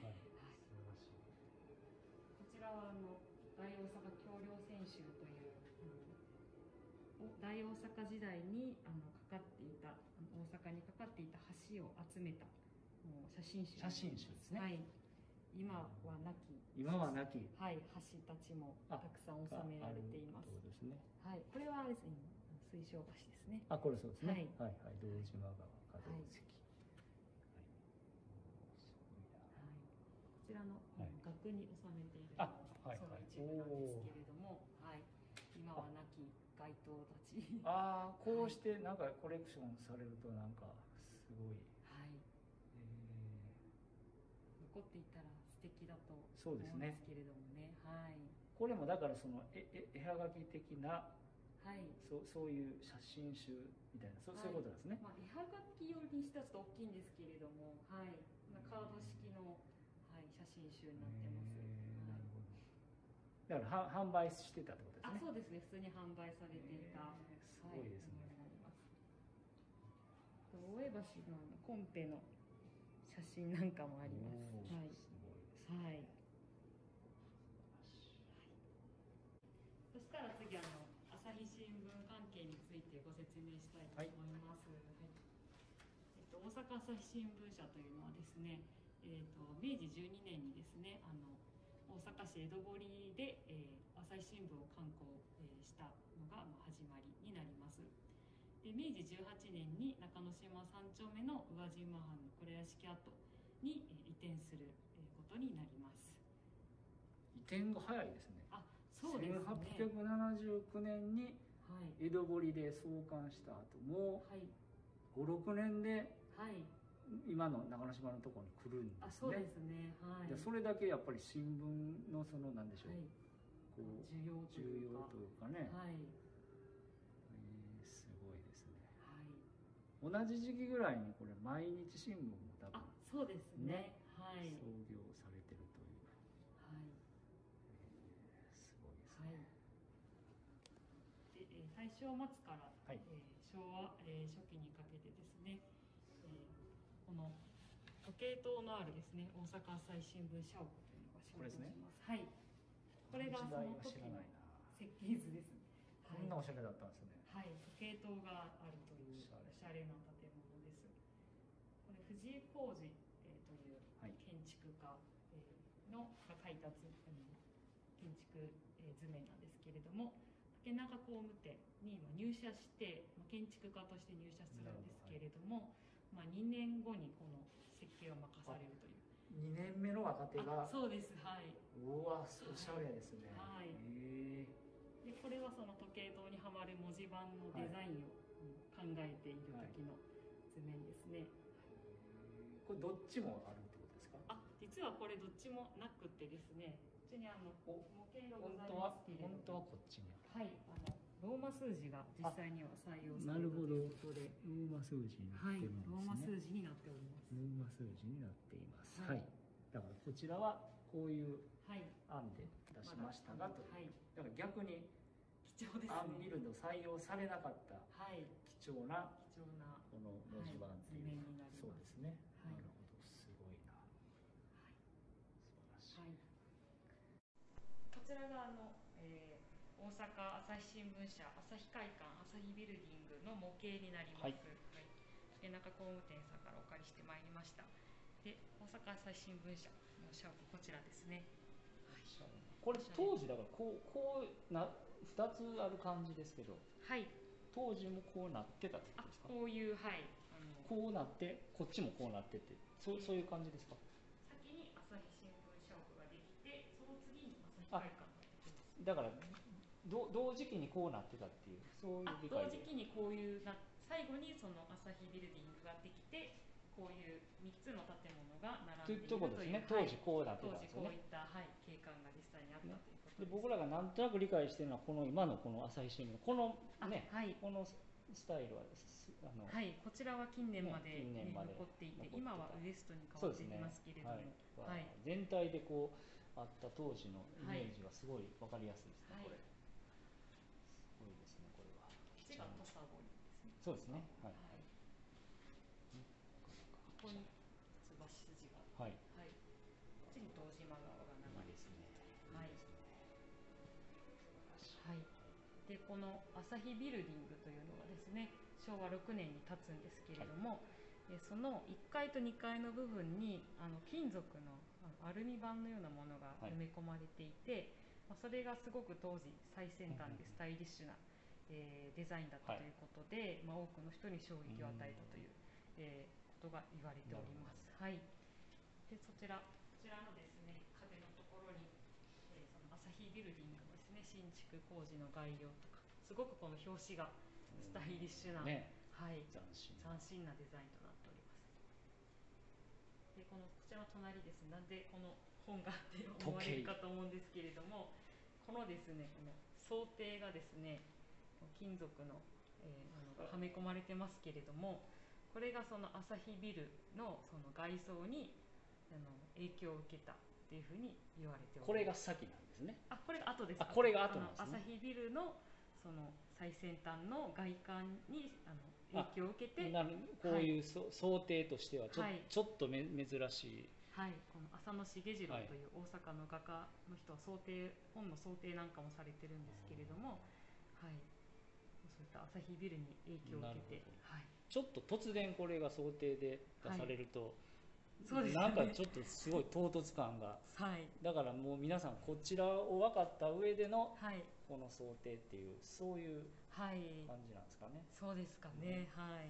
はい、はい、素晴らしい。 こちらはあの大大阪橋梁船集という、うん、大大阪時代にあのかかっていた大阪にかかっていた橋を集めたもう写真集写真集ですね。 はい、今はなき今はなき、 はい、橋たちもたくさん収められています。 そうですね。 はい、これはですね、水晶橋ですね。 あ、これそうですね。はい、はい、はい、堂島川可動石。はい。 こちらの額に収めているのがその一部なんですけれども、はい、今はなき街灯たち。 ああ、こうしてなんかコレクションされるとなんかすごい。 はい。残っていたら素敵だと思うんですけれどもね。はい。 これもだからその絵絵はがき的な、 はい、 そうそういう写真集みたいな、そ、はい、そういうことなんですね。 まあ絵はがきよりにしたらちょっと大きいんですけれども、はい、カード式の、はい、写真集になってます。なるほど。 だからは販売してたってことですね。 あ、そうですね。普通に販売されていた。 すごいですね。 大江橋のコンペの写真なんかもあります。はい。 すごいですね。 はい。そしたら次あの朝日新聞関係についてご説明したいと思います。はい。はい、えっと大阪朝日新聞社というのはですね、えっとめいじじゅうにねんにですね、あの大阪市江戸堀で、えー、朝日新聞を刊行、えー、したのが、まあ、始まりになります。でめいじじゅうはちねんに中之島さん丁目の宇和島藩の倉屋敷跡に、えー、移転する、えー、ことになります。 移転が早いですね。 あ、そうですね。 せんはっぴゃくななじゅうきゅうねんに江戸堀で創刊した後、もうご、ろくねんで、はい、今の中之島のところに来るんですね。あ、 そうですね。はい。 でそれだけやっぱり新聞のそのなんでしょう、はい、こう重要というか、 重要というかね。はい。えー、すごいですね。はい。同じ時期ぐらいにこれ毎日新聞も多分、 あ、そうですね。はい。 創業されてるという。はい。えー、すごいですね。はい。で、えー、大正末から、はい、えー、昭和、えー、初期にかけてですね、えー、この時計塔のあるですね、大阪朝日新聞社屋というのが仕事をします。はい。これがその時の設計図です。 こんなおしゃれだったんですね。 はい。時計塔があるというおしゃれな建物です。これ藤井浩二、えー、という建築家、えー、のが描いた図、建築、えー、図面なんですけれども、竹中工務店に入社して、建築家として入社するんですけれども、まあ、にねんごにこの設計を任されるという。 にねんめの若手が。 そうです。はい。 うわ、おしゃれですね。 はい。へでこれはその時計塔にはまる文字盤のデザインを考えている時の図面ですね。はい、 これどっちもあるってことですか？ あ、実はこれどっちもなくてですね。こっちにあの模型がございますけれども。 本当はこっちにある。 はい。あのローマ数字が実際には採用されたということで、 ローマ数字になってるんですね。 はい、ローマ数字になっております。 ローマ数字になっています。はい。はい、だからこちらはこういう案で出しましたがという。はい、だから逆に貴重ですね。 案ビルド採用されなかった貴重な貴重なこの文字盤っていう、 はい、 そうですね。 はい、 なるほど、すごいな。はい、素晴らしい。はい、 こちらがあの、えー、大阪朝日新聞社朝日会館朝日ビルディングの模型になります。はい。はい、中工務店さんからお借りしてまいりました。で、大阪朝日新聞社のシャープこちらですね。 はい、これ当時だからこうこうなふたつある感じですけど。 はい。 当時もこうなってたってことですか？ こういう、はい、 あのこうなってこっちもこうなってて、そう、そういう感じですか？ 先に朝日新聞社屋ができて、その次に朝日会館ができます。 だからど同時期にこうなってたっていう、そういう理解で。 同時期にこういうな最後にその朝日ビルディングができて、こういうみっつの建物が並んでいるという。 ということですね。当時こうなってたんですよね。 当時こういった、はい、景観が実際にあったということです。 で僕らがなんとなく理解しているのはこの今のこの朝日新聞このね、 はい、 このスタイルはあの、はい、こちらは近年まで、ね、 近年まで残っていて、今はウエストに変わっていますけれども、ね、 はい、全体でこうあった当時のイメージがすごい分かりやすいですね、はい、これ。すごいですね、これは。 こっちが土佐堀ですね。 そうですね。はい。はい、 ここにつばし筋が。はい。はい。こっちに堂島川が流れていて。はい。はい。でこの朝日ビルディングというのがですね、しょうわろくねんに建つんですけれども、はい、そのいっかいとにかいの部分にあの金属のアルミ板のようなものが埋め込まれていて、はい、それがすごく当時最先端でスタイリッシュな、えー、デザインだったということで、はい、まあ、多くの人に衝撃を与えたという、えー、ことが言われております。はい、でそちらこちらのですね壁のところに、えー、その朝日ビルディングのですね新築工事の概要とか、すごくこの表紙がスタイリッシュな、ね、はい、斬新なデザインとなっております。でこのこちらの隣ですね、なんでこの本がって思われるかと思うんですけれども、このですねこの装丁がですね金属の、えー、ものがはめ込まれてますけれども、これがその朝日ビルのその外装にあの影響を受けたっていうふうに言われております。 これが先なんですね。 あ、これが後です。 あ、これが後なんですね。 朝日ビルのその最先端の外観にあの影響を受けて、 なるこういう、はい、想定としてはちょ、はい、ちょっとめ珍しい。 はい、この浅野茂次郎という大阪の画家の人は想定本の想定なんかもされてるんですけれども、はい、そういった朝日ビルに影響を受けて、はい、 ちょっと突然これが想定で出されると、はい、 そうですね、 なんかちょっとすごい唐突感が、 はい、 だからもう皆さんこちらを分かった上での、 はい、 この想定っていうそういう感じなんですかね。 はい、そうですかね、うん、はい、はい、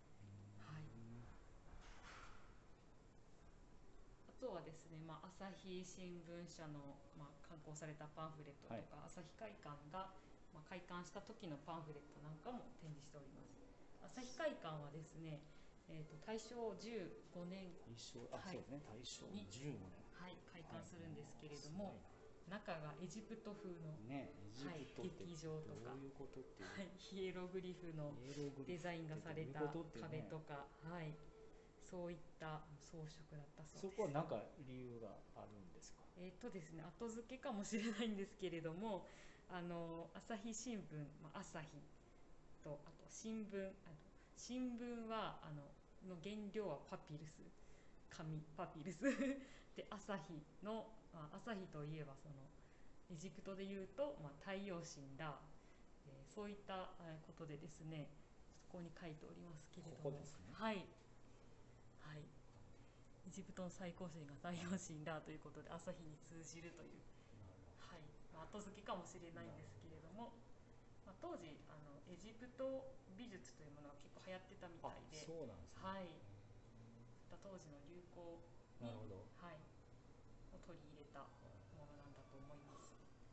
あとはですね、まあ、朝日新聞社の、まあ、刊行されたパンフレットとか、はい、朝日会館が、まあ、開館した時のパンフレットなんかも展示しております。朝日会館はですね、えー、と大正じゅうごねん、 大正、あ、はい、そうですね、大正じゅうごねん、 はい、開館するんですけれども、はい、中がエジプト風の、 ね、エジプトって劇場とか、 どういうことっていう、 はい、ヒエログリフのデザインがされた壁とか、はい、そういった装飾だったそうです。 そこは何か理由があるんですか？ えっとですね、後付けかもしれないんですけれども、あの朝日新聞、まあ、朝日とあと新聞、あの新聞はあのの原料はパピルス、紙パピルスで、朝日の、まあ、朝日といえばそのエジプトでいうと、まあ、太陽神ら、えー、そういったことでですね、ここに書いておりますけれども、 ここですね、 はい、はい、エジプトの最高神が太陽神らということで朝日に通じるという、はい、まあ、後付けかもしれないんですけれども、まあ、当時あのエジプト美術というものが結構流行ってたみたいで、 そうなんですね、 はい、当時の流行に、 なるほど、 はい、を取り入れたものなんだと思います。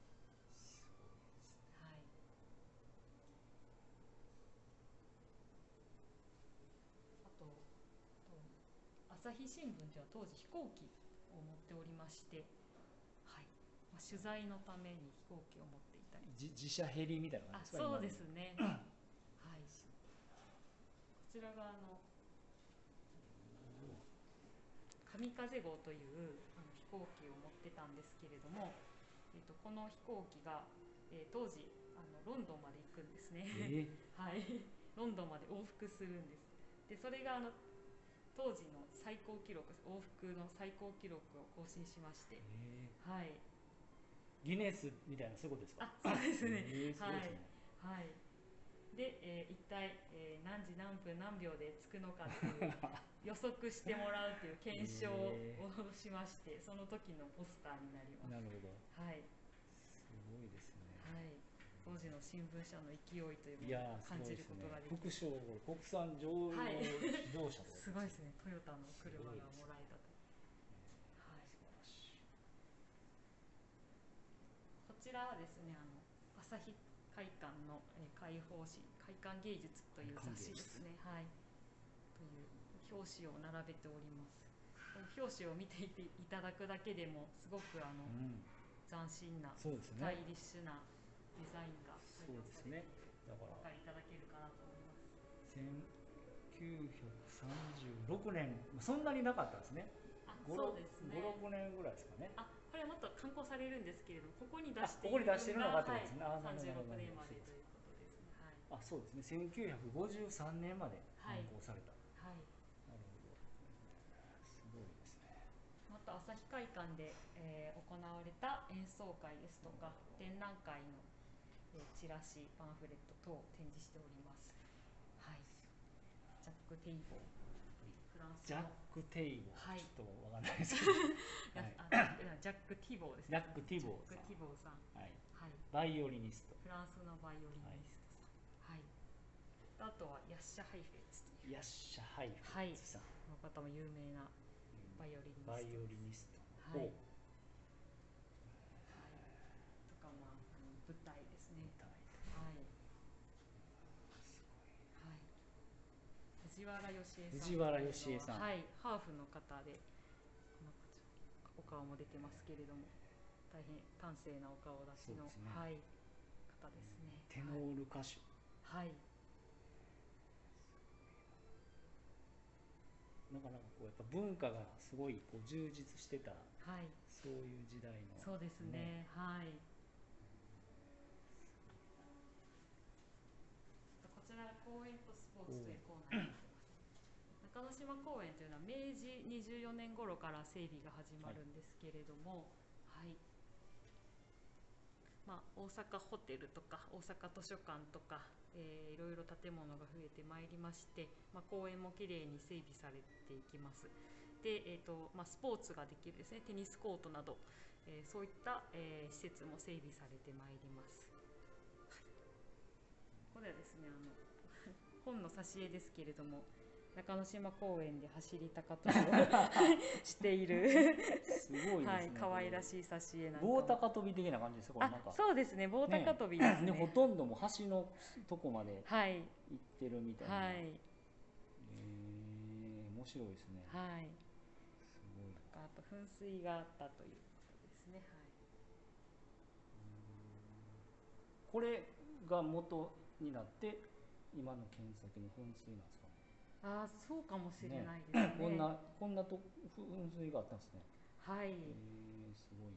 はい、あと朝日新聞では当時飛行機を持っておりまして、はい、まあ、 取材のために飛行機を持っていたり、 自社ヘリみたいな感じですか？ そうですねはい、こちらがあの神風号というあの飛行機を持ってたんですけれども、えー、とこの飛行機が、えー、当時あのロンドンまで行くんですね、えーはい、ロンドンまで往復するんです。でそれがあの当時の最高記録、往復の最高記録を更新しまして、えーはい、 ギネスみたいなそういうことですか？ あ、そうですね、 えー、すごいですね、 はい、はいで、えー、一体、えー、何時何分何秒で着くのかっていう予測してもらうという検証をしまして、その時のポスターになります。 なるほど、 はい、 すごいですね、 はい、当時の新聞社の勢いというものを感じることができる。 副賞、国産乗用自動車とか、 すごいですね、トヨタの車がもらえたと。はい、 素晴らしい。 こちらはですね、あの朝日会館の、えー、開放誌会館芸術という雑誌ですね、はい、という表紙を並べております。この表紙を見ていていただくだけでもすごくあの、うん、斬新な、スタイリッシュなデザインが採用されていて、お分かりいただけるかなと思います。 せんきゅうひゃくさんじゅうろくねん、そんなになかったですね。 あ、そうですね。 ご、ろくねんぐらいですかね。 あ、これはもっと刊行されるんですけれども、ここに出しているのが、ここに出してるのがってことですね。 はい、さんじゅうろくねんまでということですね。はい、 あ、そうですね。せんきゅうひゃくごじゅうさんねんまで刊行された。 はい。はい、 なるほど。すごいですね。 また朝日会館で、えー、行われた演奏会ですとか展覧会の、えー、チラシ、パンフレット等を展示しております。はい。ジャック・テイボー。 ジャック・テイボー、はい、ちょっとわかんないですけど、 はい、ジャック・ティボーですね。 ジャック・ティボーさん、 ジャック・ティボーさん、 はいはい、バイオリニスト、 フランスのバイオリニストさん、はい、あとはヤッシャ・ハイフェッツという、 ヤッシャ・ハイフェッツさん、 はい、この方も有名なバイオリニスト、 バイオリニスト、 はい、はい、とか、まあ、あの舞台ですね、舞台、はい、藤原芳恵さん、 藤原芳恵さん、 はい、ハーフの方で、お顔も出てますけれども、大変端正なお顔立ちの、ね、はい、方ですね。 テノール歌手、 はい、 なかなかこうやっぱ文化がすごいこう充実してた、 はい、 そういう時代の、ね、 そうですね、はい。こちら公園とスポーツというコーナーになってます。中之島公園というのは明治にじゅうよねん頃から整備が始まるんですけれども、はい、まあ、大阪ホテルとか大阪図書館とか、えー、いろいろ建物が増えてまいりまして、まあ、公園もきれいに整備されていきます。で、えーとまあ、スポーツができるですね、テニスコートなど、えー、そういった、えー、施設も整備されてまいります。はい、これはですね、あの本の挿絵ですけれども、中之島公園で走り高跳びをしているすごいですね、はい、 可愛らしい挿絵なんか棒高跳び的な感じですか？これなんか、 そうですね、棒高跳びですね。 ね、ほとんども橋のとこまで行ってるみたいな、はい、えー、面白いですね。 はい、すごい。あと噴水があったということですね。はい、 これが元になって今の剣先の噴水なんですか？ ああ、そうかもしれないですね。 ね、こんなこんなと噴水があったんですね。 はい。えー、すごいな。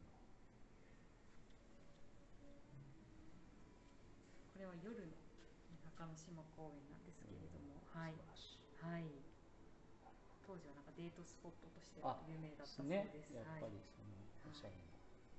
これは夜の中之島公園なんですけれども、はい。はい。当時はなんかデートスポットとして有名だったそうです。 ね、やっぱりそのおしゃれな。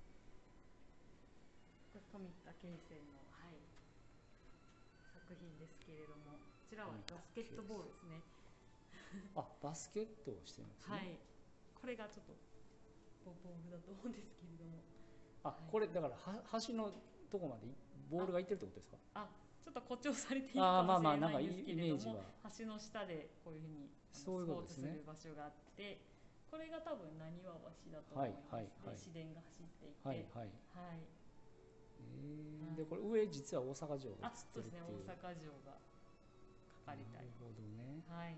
富田恵泉の、はい、作品ですけれども、こちらはバスケットボールですね。 あ、バスケットをしてるんですね。 はい。これがちょっとボールだと思うんですけれども。 あ、はい、これだからは橋のとこまでボールが行ってるってことですか？ あ、ちょっと誇張されているかもしれないんですけれども、橋の下でこういうふうにスポーツする場所があって、これが多分なにわ橋だと思います。はいはいはい、で市電が走っていて、はいはいはい。 えー、でこれ上実は大阪城が映ってるっていう。あ、そうですね、大阪城が書かれたり。なるほどね。 はい。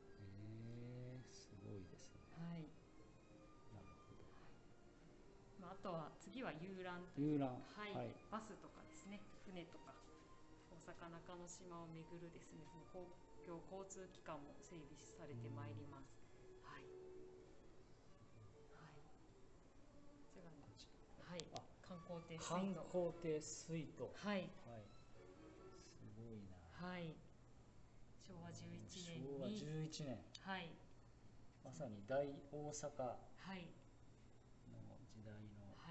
えー、すごいですね。 はい。 なるほど。 まあ、あとは次は遊覧という、 遊覧、 はい、はい、バスとかですね、船とか大阪中之島を巡るですね、その公共交通機関も整備されてまいります。はい。はい。こちらの、はい、観光艇スイート。 観光艇スイート。 はい。 はい。すごいな。 はい。しょうわじゅういちねんに。 しょうわじゅういちねん。 はい。 まさに大大阪。 はい。 の時代の。 はい。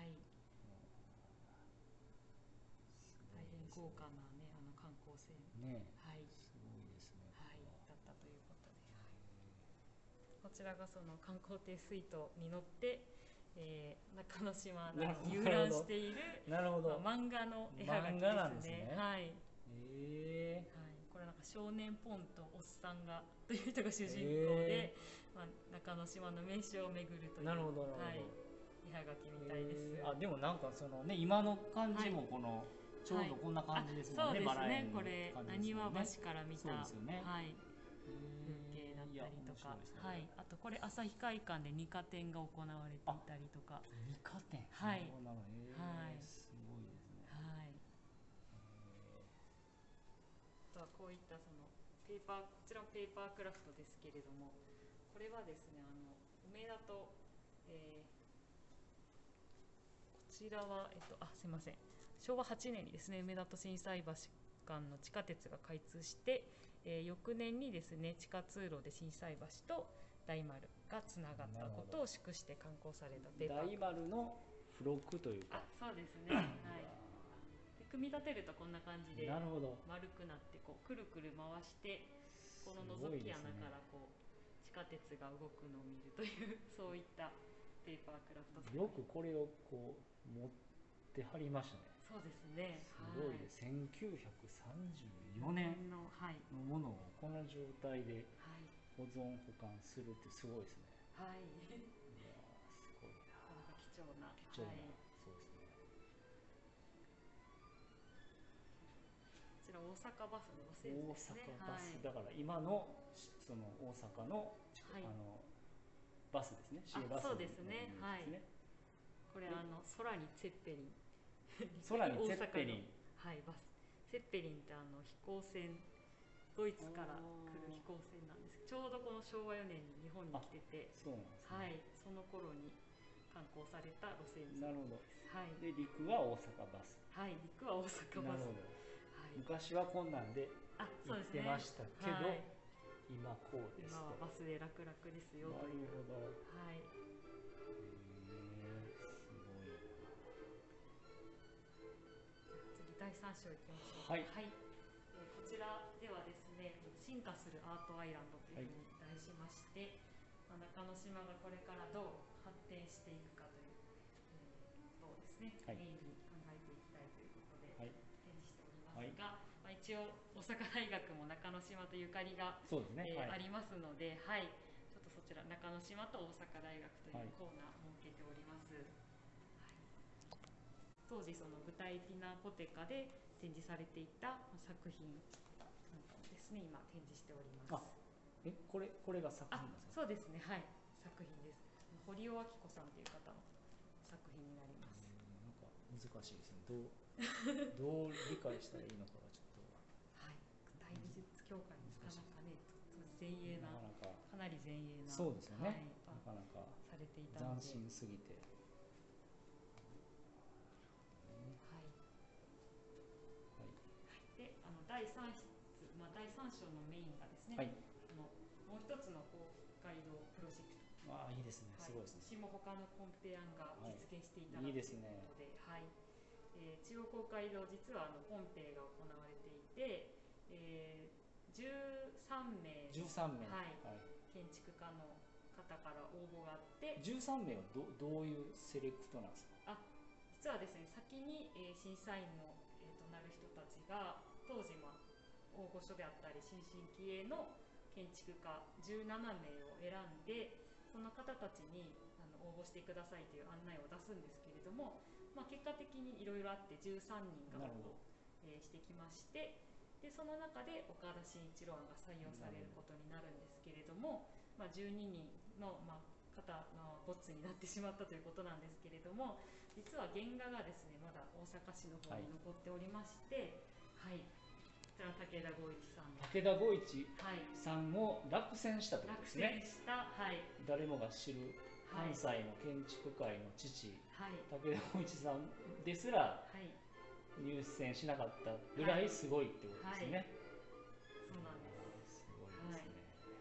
大変豪華なね、あの観光船。 ね。 はい。 すごいですね。 はい。だったということで。はい。こちらがその観光艇スイートに乗って。えー、中之島の遊覧している。 なるほど。 まあ、漫画の絵はがきですね。はい。えー、はい。これなんか少年ポンとおっさんがという人が主人公で、えー、まあ、中之島の名所を巡るという。 なるほどなるほど。はい、 絵はがきみたいです。 えー、あでもなんかそのね今の感じもこの、はい、ちょうどこんな感じですもんね。 そうですね。これなにわ橋から見た、 ね、 はい、風景だったりとか、ね、はい。あとこれ朝日会館で二課展が行われていたりとか。 二課展。 はい。 なるほど、えー、はい。すごいですね。 はい。あとはこういったそのペーパー、こちらもペーパークラフトですけれども、これはですね、あの梅田と、えー、こちらはえっとあすいません、しょうわはちねんにですね、梅田と心斎橋間の地下鉄が開通して、えー、翌年にですね、地下通路で心斎橋と大丸がつながったことを祝して刊行されたペーパー。 大丸の付録というか。 あ、そうですね。はい。で組み立てるとこんな感じで丸くなってこうくるくる回して、この覗き穴からこう地下鉄が動くのを見るというそういったペーパークラフト。 よくこれをこう持ってはりましたね。 そうですね。 すごいです。せんきゅうひゃくさんじゅうよねんのものをこの状態で保存保管するってすごいですね。 はい。 いやすごいな。 なかなか貴重な。 貴重な。はい、そうですね。 こちら大阪バスの路線ですね。 大阪バス、はい、だから今のその大阪の、はい、あのバスですね。市営バスの、 そうですね。はい。これあの空にツェッペリン。 空にツェッペリン。 はい、バス。ツェッペリンってあの飛行船、ドイツから来る飛行船なんですけど、ちょうどこのしょうわよねんに日本に来てて、 そうなんですね。 はい、その頃に刊行された路線図です。 なるほど。 はい。 で陸は大阪バス。 はい、陸は大阪バス。 なるほど。はい、昔はこんなんで行ってましたけど、ね、はい、今こうです。 今はバスで楽々ですよという。 なるほど。 はい。だいさん章いきましょう。はい、はい。えー、こちらではですね、進化するアートアイランドというふうに題しまして、はい、中之島がこれからどう発展していくかという、えー、ことをですね、はい、メインに考えていきたいということで、はい、展示しておりますが、はい、まあ、一応大阪大学も中之島とゆかりが、そうですね、えーはい、ありますので、はい、ちょっとそちら中之島と大阪大学というコーナーを設けております。はい、当時その舞台フィナポテカで展示されていた作品なんかをですね、今展示しております。 あ、え、これこれが作品ですか？そうですね、はい、作品です。堀尾明子さんという方の作品になります。 なんか難しいですね。どうどう理解したらいいのかがちょっと。 はい、大美術協会もなかなかね、前衛な、なかなか、かなり前衛な、 そうですよね。 はい、 なかなかされていたので、 斬新すぎて。 で、あのだいさん室、まあ、だいさん章のメインがですね、はい、あのもう一つの公会堂プロジェクト。 ああ、いいですね、すごいですね。 も他のコンペ案が実現していただくということで、はい、えー、中央公会堂、実はあのコンペが行われていて、えー、じゅうさんめい、 じゅうさんめい、 はいはい、建築家の方から応募があって、 じゅうさんめいは ど, どういうセレクトなんですか？ あ、実はですね、先に、えー、審査員の、えー、となる人たちが当時、まあ、大御所であったり新進気鋭の建築家じゅうななめいを選んで、その方たちにあの応募してくださいという案内を出すんですけれども、まあ、結果的にいろいろあってじゅうさんにんが応募、えー、してきまして、でその中で岡田真一郎案が採用されることになるんですけれども、まあ、じゅうににんの、まあ、 方のボツになってしまったということなんですけれども、実は原画がですねまだ大阪市の方に残っておりまして、はい、こちら武田剛一さんの武田剛一さんを落選したということですね。 落選した、はい、 誰もが知る関西の建築界の父、はい、武田剛一さんですら入選しなかったぐらいすごいってことですね。 はいはい、そうなんです。すごいですね。はい、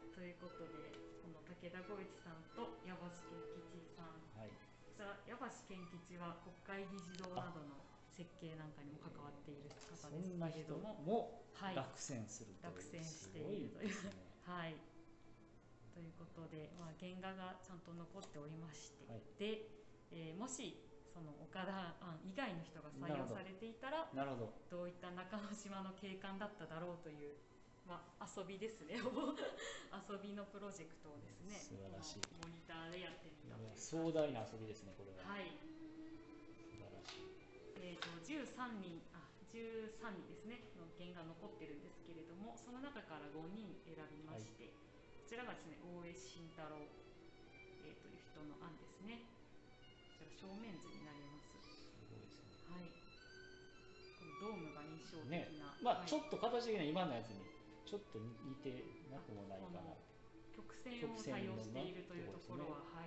ということで、この武田剛一さんと矢橋健吉さん、はい、こちら矢橋健吉は国会議事堂などの設計なんかにも関わっている方ですけれども、 も落選するという、 落選しているという、はい。ということで、まあ、原画がちゃんと残っておりまして、はい、で、えー、もしその岡田案以外の人が採用されていたら ど, どういった中之島の景観だっただろうという、まあ、遊びですね遊びのプロジェクトをですね、 素晴らしいモニターでやってみたという壮大な遊びですね、これは。 はい、 素晴らしい。 えー、とじゅうさんにんあじゅうさんにんですねの原画残ってるんですけれども、その中からごにん選びまして、はい、こちらがですね、大江慎太郎、えー、という人の案ですね。こちら正面図になります。 すごいですね。 はい。このドームが印象的な。 ね、まあ、はい、ちょっと形的には今のやつにちょっと似てなくもないかな。 曲線を採用しているというところは、ね、はい。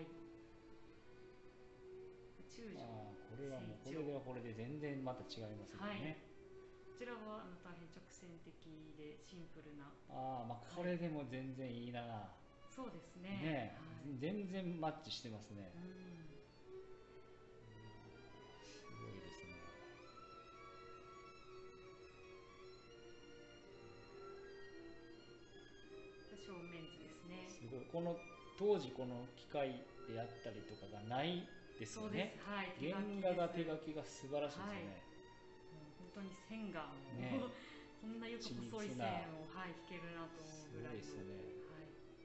宇宙人。 ああ、これはもうこれではこれで全然また違いますよね。 はい、こちらはあの大変直線的でシンプルな。 ああ、まあこれでも全然いいな。はい、 そうですね。 ね、はい、全然マッチしてますね。うん、すごいですね。 正面図ですね。 すごい。この当時この機械でやったりとかがないですよね。 はい、 原画が手書きが素晴らしいですよね。はい、 本当に線がもう、ね、こんなよく細い線を、はい、引けるなと思うぐらいの。すごいですね。はい、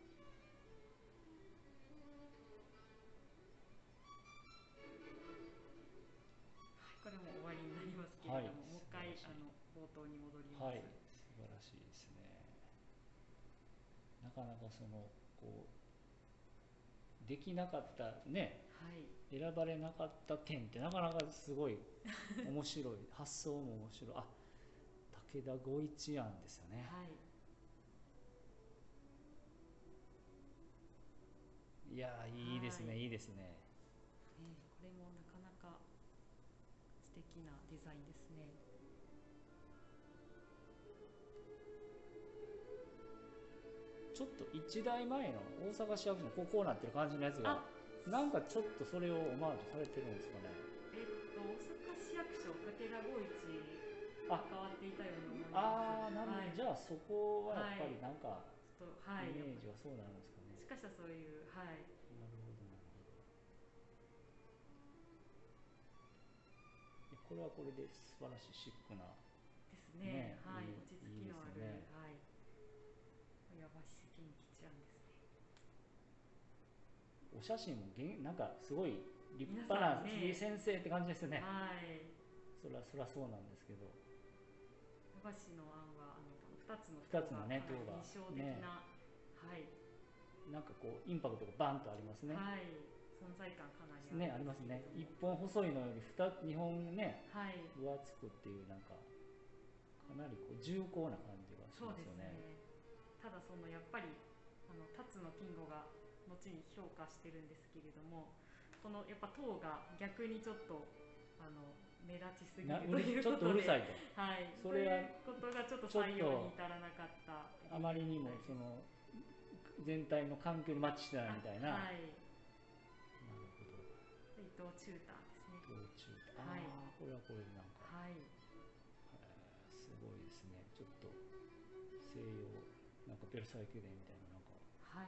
これも終わりになりますけれども、はい、もう一回あの冒頭に戻ります。はい、 素晴らしいですね。なかなかそのこうできなかったね、はい、選ばれなかった点ってなかなかすごい面白い発想も面白い。あ、武田剛一案ですよね。はい、いやいいですね、はい、いいですね。ね、 これもなかなか素敵なデザインですね。 ちょっと一代前の大阪市役所のこうこうなってる感じのやつがなんかちょっとそれをオマージュされてるんですかね。 えっと大阪市役所武田剛一関わっていたように思います。 ああ、なるほど、はい、じゃあそこはやっぱりなんか、はい、イメージはそうなんですかね。 もしかしたらそういう、はい、 なるほどなるほど。これはこれで素晴らしいシックなですね。ね、はい、落ち着きのある、いいね、はい、矢橋健吉案ですね。 お写真もなんかすごい立派な杉先生って感じですね。はい。そらそらそうなんですけど。 矢橋の案はあのふたつのふたつのね塔が印象的な、ね、はい。 なんかこうインパクトがバンとありますね。 はい。存在感かなりあるね、ありますね。一本細いのよりにほんね、はい、分厚くっていうなんかかなりこう重厚な感じがしますよね。 そうですね。ただそのやっぱりあの辰野金吾が後に評価してるんですけれども、このやっぱ塔が逆にちょっとあの目立ちすぎるということで、ちょっとうるさいと、はい、それはことがちょっと採用に至らなかった。 あまりにもその全体の環境にマッチしてないみたいな。はい。なるほど。 伊藤忠太ですね。 伊藤忠太。ああ、はい、これはこれでなんか。はい。すごいですね。ちょっと西洋なんかベルサイユ宮殿みたいななんか。はい。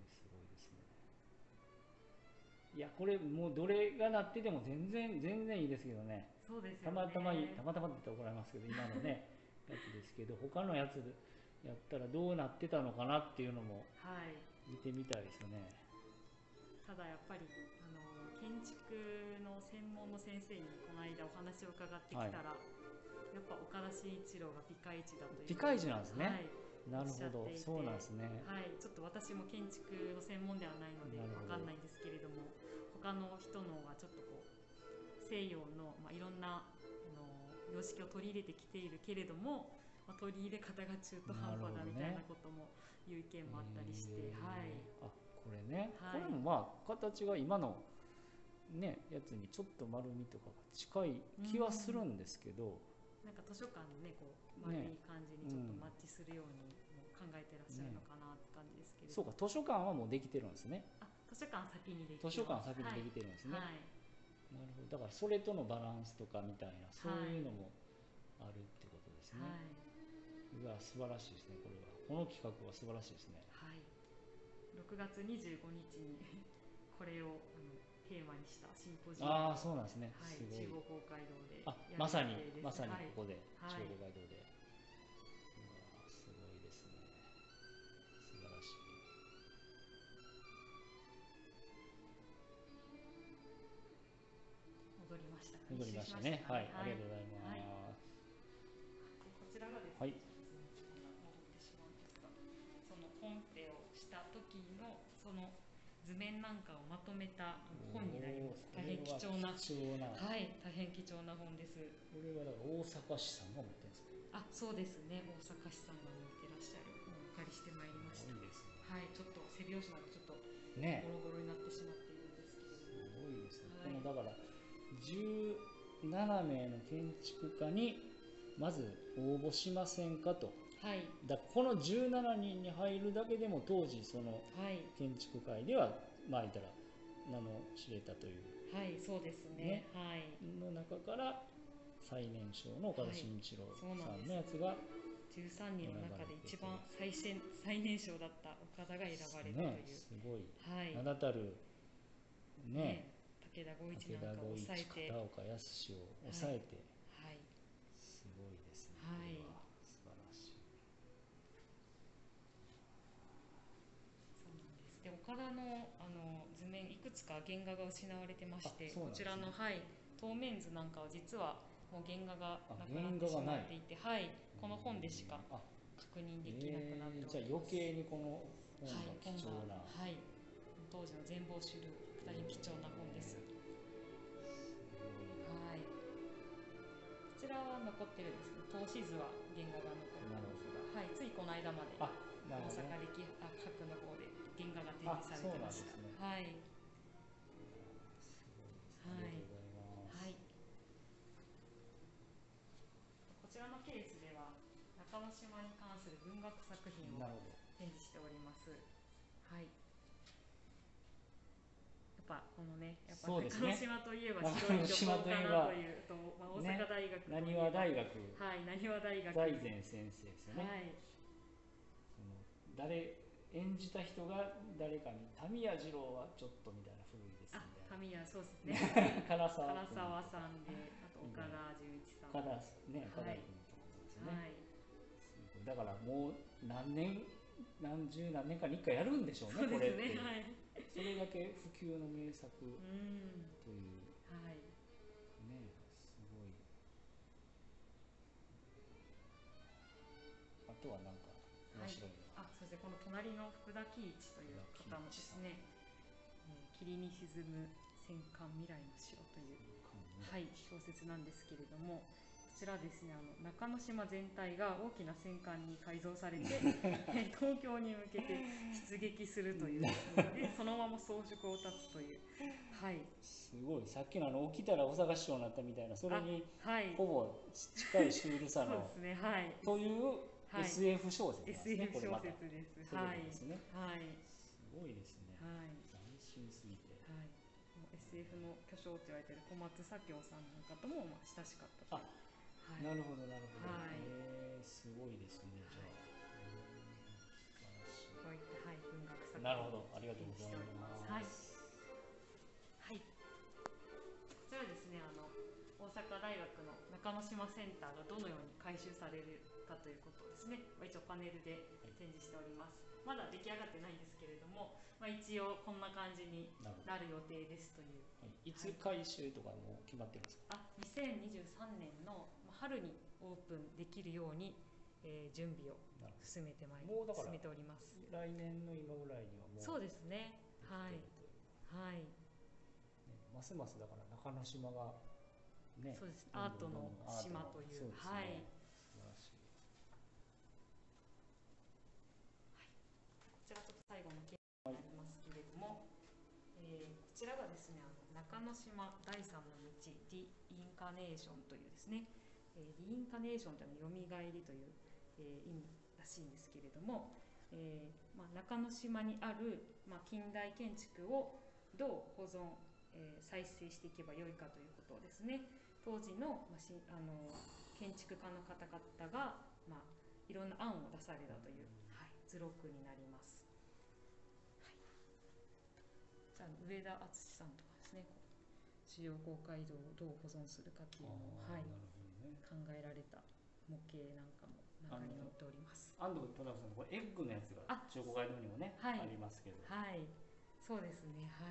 いや、これもうどれがなってても全然全然いいですけどね。 そうですよね。 たまたまいい、たまたまって言ったら怒られますけど、今のねやつですけど、他のやつやったらどうなってたのかなっていうのも見てみたいですよね。 はい、ただやっぱりあの建築の専門の先生にこの間お話を伺ってきたら、はい、やっぱ岡田真一郎がピカイチだという。 ピカイチなんですね。はい、 なるほど、そうなんですね。 はい、ちょっと私も建築の専門ではないのでわかんないんですけれども、他の人のはちょっとこう西洋の、まあ、いろんなあの様式を取り入れてきているけれども、まあ、取り入れ方が中途半端だみたいなこともいう意見もあったりして、はい。 あ、これね、 はい、 これもまあ形が今のねやつにちょっと丸みとかが近い気はするんですけど、 なんか図書館のねこう丸い感じにちょっとマッチするようにも考えてらっしゃるのかなって感じですけれども、 ね、そうか、図書館はもうできてるんですね。 あ、図書館先にできて図書館先にできてるんですね、はいはい、なるほど。だからそれとのバランスとかみたいな、そういうのもあるってことですね、はい、うわ素晴らしいですね。これはこの企画は素晴らしいですね。 はい、ろくがつにじゅうごにちにこれをあのテーマにしたシンポジウム、 ああそうなんですね、 はい、 すごい、 中央公会堂であまさにまさにここで、 はい、 中央公会堂で、うわすごいですね、素晴らしい。 戻りました。 戻りましたね。はい、ありがとうございます。はい、 こちらがですね、はい、戻ってしまうんですが、そのコンペをした時のその図面なんかをまとめた本になります。大変貴重な、 貴重な、 はい、大変貴重な本です。 これはだから大阪市さんが持ってるんですか。 あ、そうですね。大阪市さんが持ってらっしゃる本をお借りしてまいりました。いいですね。はい、ちょっと背拍子なのでちょっとボロボロになってしまっているんですけれども。 すごいですね。はい、このだからじゅうななめいの建築家にまず応募しませんかと。はい、だこのじゅうななにんに入るだけでも当時その建築界では、まあ言ったら名の知れたという、 はい、そうですね、はい、 の中から最年少の岡田慎一郎さんのやつがじゅうさんにんの中で一番最先最年少だった岡田が選ばれたという、ね、 すごい、 はい、 名だたるね、 武田剛一なんかを抑えて、 片岡康を抑えて、 はい、 すごいですね、 はい、 素晴らしい。 そうなんです。で岡田のあの図面いくつか原画が失われてまして、ね、こちらの、はい、透面図なんかは実はもう原画がなくなってしまっていて、はい、この本でしか確認できなくなっております。 じゃあ余計にこの本が貴重な、 はい、当時の全貌を知る大変貴重な本です。はい、こちらは残ってるんですけど、透視図は原画が残ってますが、はい、ついこの間まで大阪歴博の方で原画が展示されてました。はい。はい。はい。こちらのケースでは中之島に関する文学作品を展示しております。はい。やっぱこのね、やっぱ中之島といえば白い漁港かなというと、まあ、大阪大学なにわ大学、 はい、なにわ大学財前先生ですよね。はい。その誰演じた人が誰かに田宮二郎はちょっとみたいな古いですみたいな。 田宮そうですね。唐沢さんで、あと岡田准一さん。 岡田ね、岡田君とかですよね。はい。だからもう何年何十何年かに一回やるんでしょうね。これって。はい。それだけ不朽の名作という、はい、ね、すごい。あとはなんか面白いの、 はい、あ、そしてこの隣の福田喜一という方もですね、えー、霧に沈む戦艦未来の城という、はい、小説なんですけれども、こちらですね、あの中之島全体が大きな戦艦に改造されて東京に向けて出撃するというので、そのまま装飾を立つという、はい、 すごい。さっきのあの起きたら大阪市長になったみたいな、それにほぼ近いシュールさのそうですね、はい、 という エスエフ 小説ですね。 エスエフ 小説です。はい、 すごいですね。はい、斬新すぎて、はい、 エスエフ の巨匠と言われている小松左京さんなんかともまあ親しかったと。 はい、なるほどなるほど。はい、えー、すごいですね。じゃあ、 こういった、はい、文学作品なるほど、ありがとうございます。 はい、はい、こちらですね、あの大阪大学の中之島センターがどのように改修されるかということをですね、一応パネルで展示しております。まだ出来上がってないんですけれども、まあ、一応こんな感じになる予定ですという。 はい、いつ改修とかも決まってますか？ あ、にせんにじゅうさんねんの春にオープンできるように、 えー、準備を進めてまいり進めております。 来年の今ぐらいにはもうそうですね。はいはい。 ますますだから中之島がね、 そうです。アートの島という、はい。 素晴らしい。 はい。こちらちょっと最後の件になりますけれども、えー、こちらがですね、あの中之島第三の道、ディインカネーションというですね、えー、ディインカネーションというのは蘇りという、えー、意味らしいんですけれども、えーまあ、中之島にある、まあ、近代建築をどう保存、えー、再生していけばよいかということをですね、当時の、まあ、しあの建築家の方々が、まあ、いろんな案を出されたという、はい、図録になります。はい、じゃあ上田敦さんとかですね、中央公会堂をどう保存するかっていうのを、はい、ね、考えられた模型なんかも中に載っております。 安藤忠さんのこれエッグのやつが中央公会堂にもね あ,、はい、ありますけど、 はい、そうですね、はい。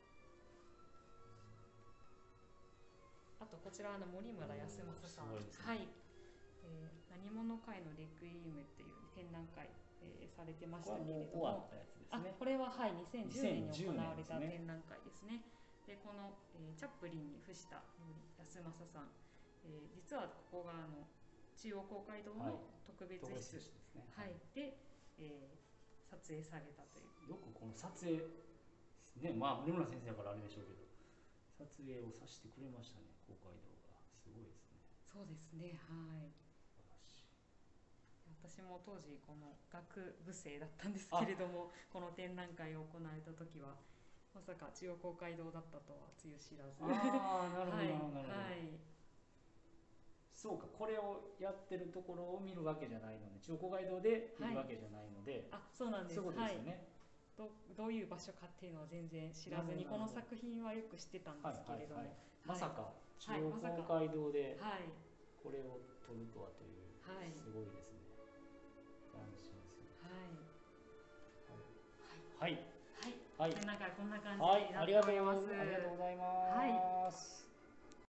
あとこちらの森村康政さん、ね、はい、えー、何者会のレクイエムっていう展覧会、えー、されてましたけれども、あ、これははいにせんじゅうねんに行われた展覧会ですね。でこの、えー、チャップリンに付した康政さん、えー、実はここがあの中央公会堂の特別室、はい、はい、で、えー、撮影されたという。 よくこの撮影ね、まあ森村先生だからあれでしょうけど、撮影をさせてくれましたね、公会堂が。すごいですね。 そうですね、はい。私も当時この学部生だったんですけれども、この展覧会を行われた時はまさか中央公会堂だったとはつゆ知らず。 ああ、なるほど、なるほど、 はい、 そうか、これをやってるところを見るわけじゃないので、中央公会堂で見るわけじゃないので、 はい、あ、そうなんです。 そういうことですよね。 はい、ど, どういう場所かっていうのは全然知らずに、この作品はよく知ってたんですけれども、 まさか中央公会堂でこれを撮るとはという、はい、すごいですね。斬新です。はい。はい。はい。はい。展覧会こんな感じになっております。 はい、ありがとうございます。はい。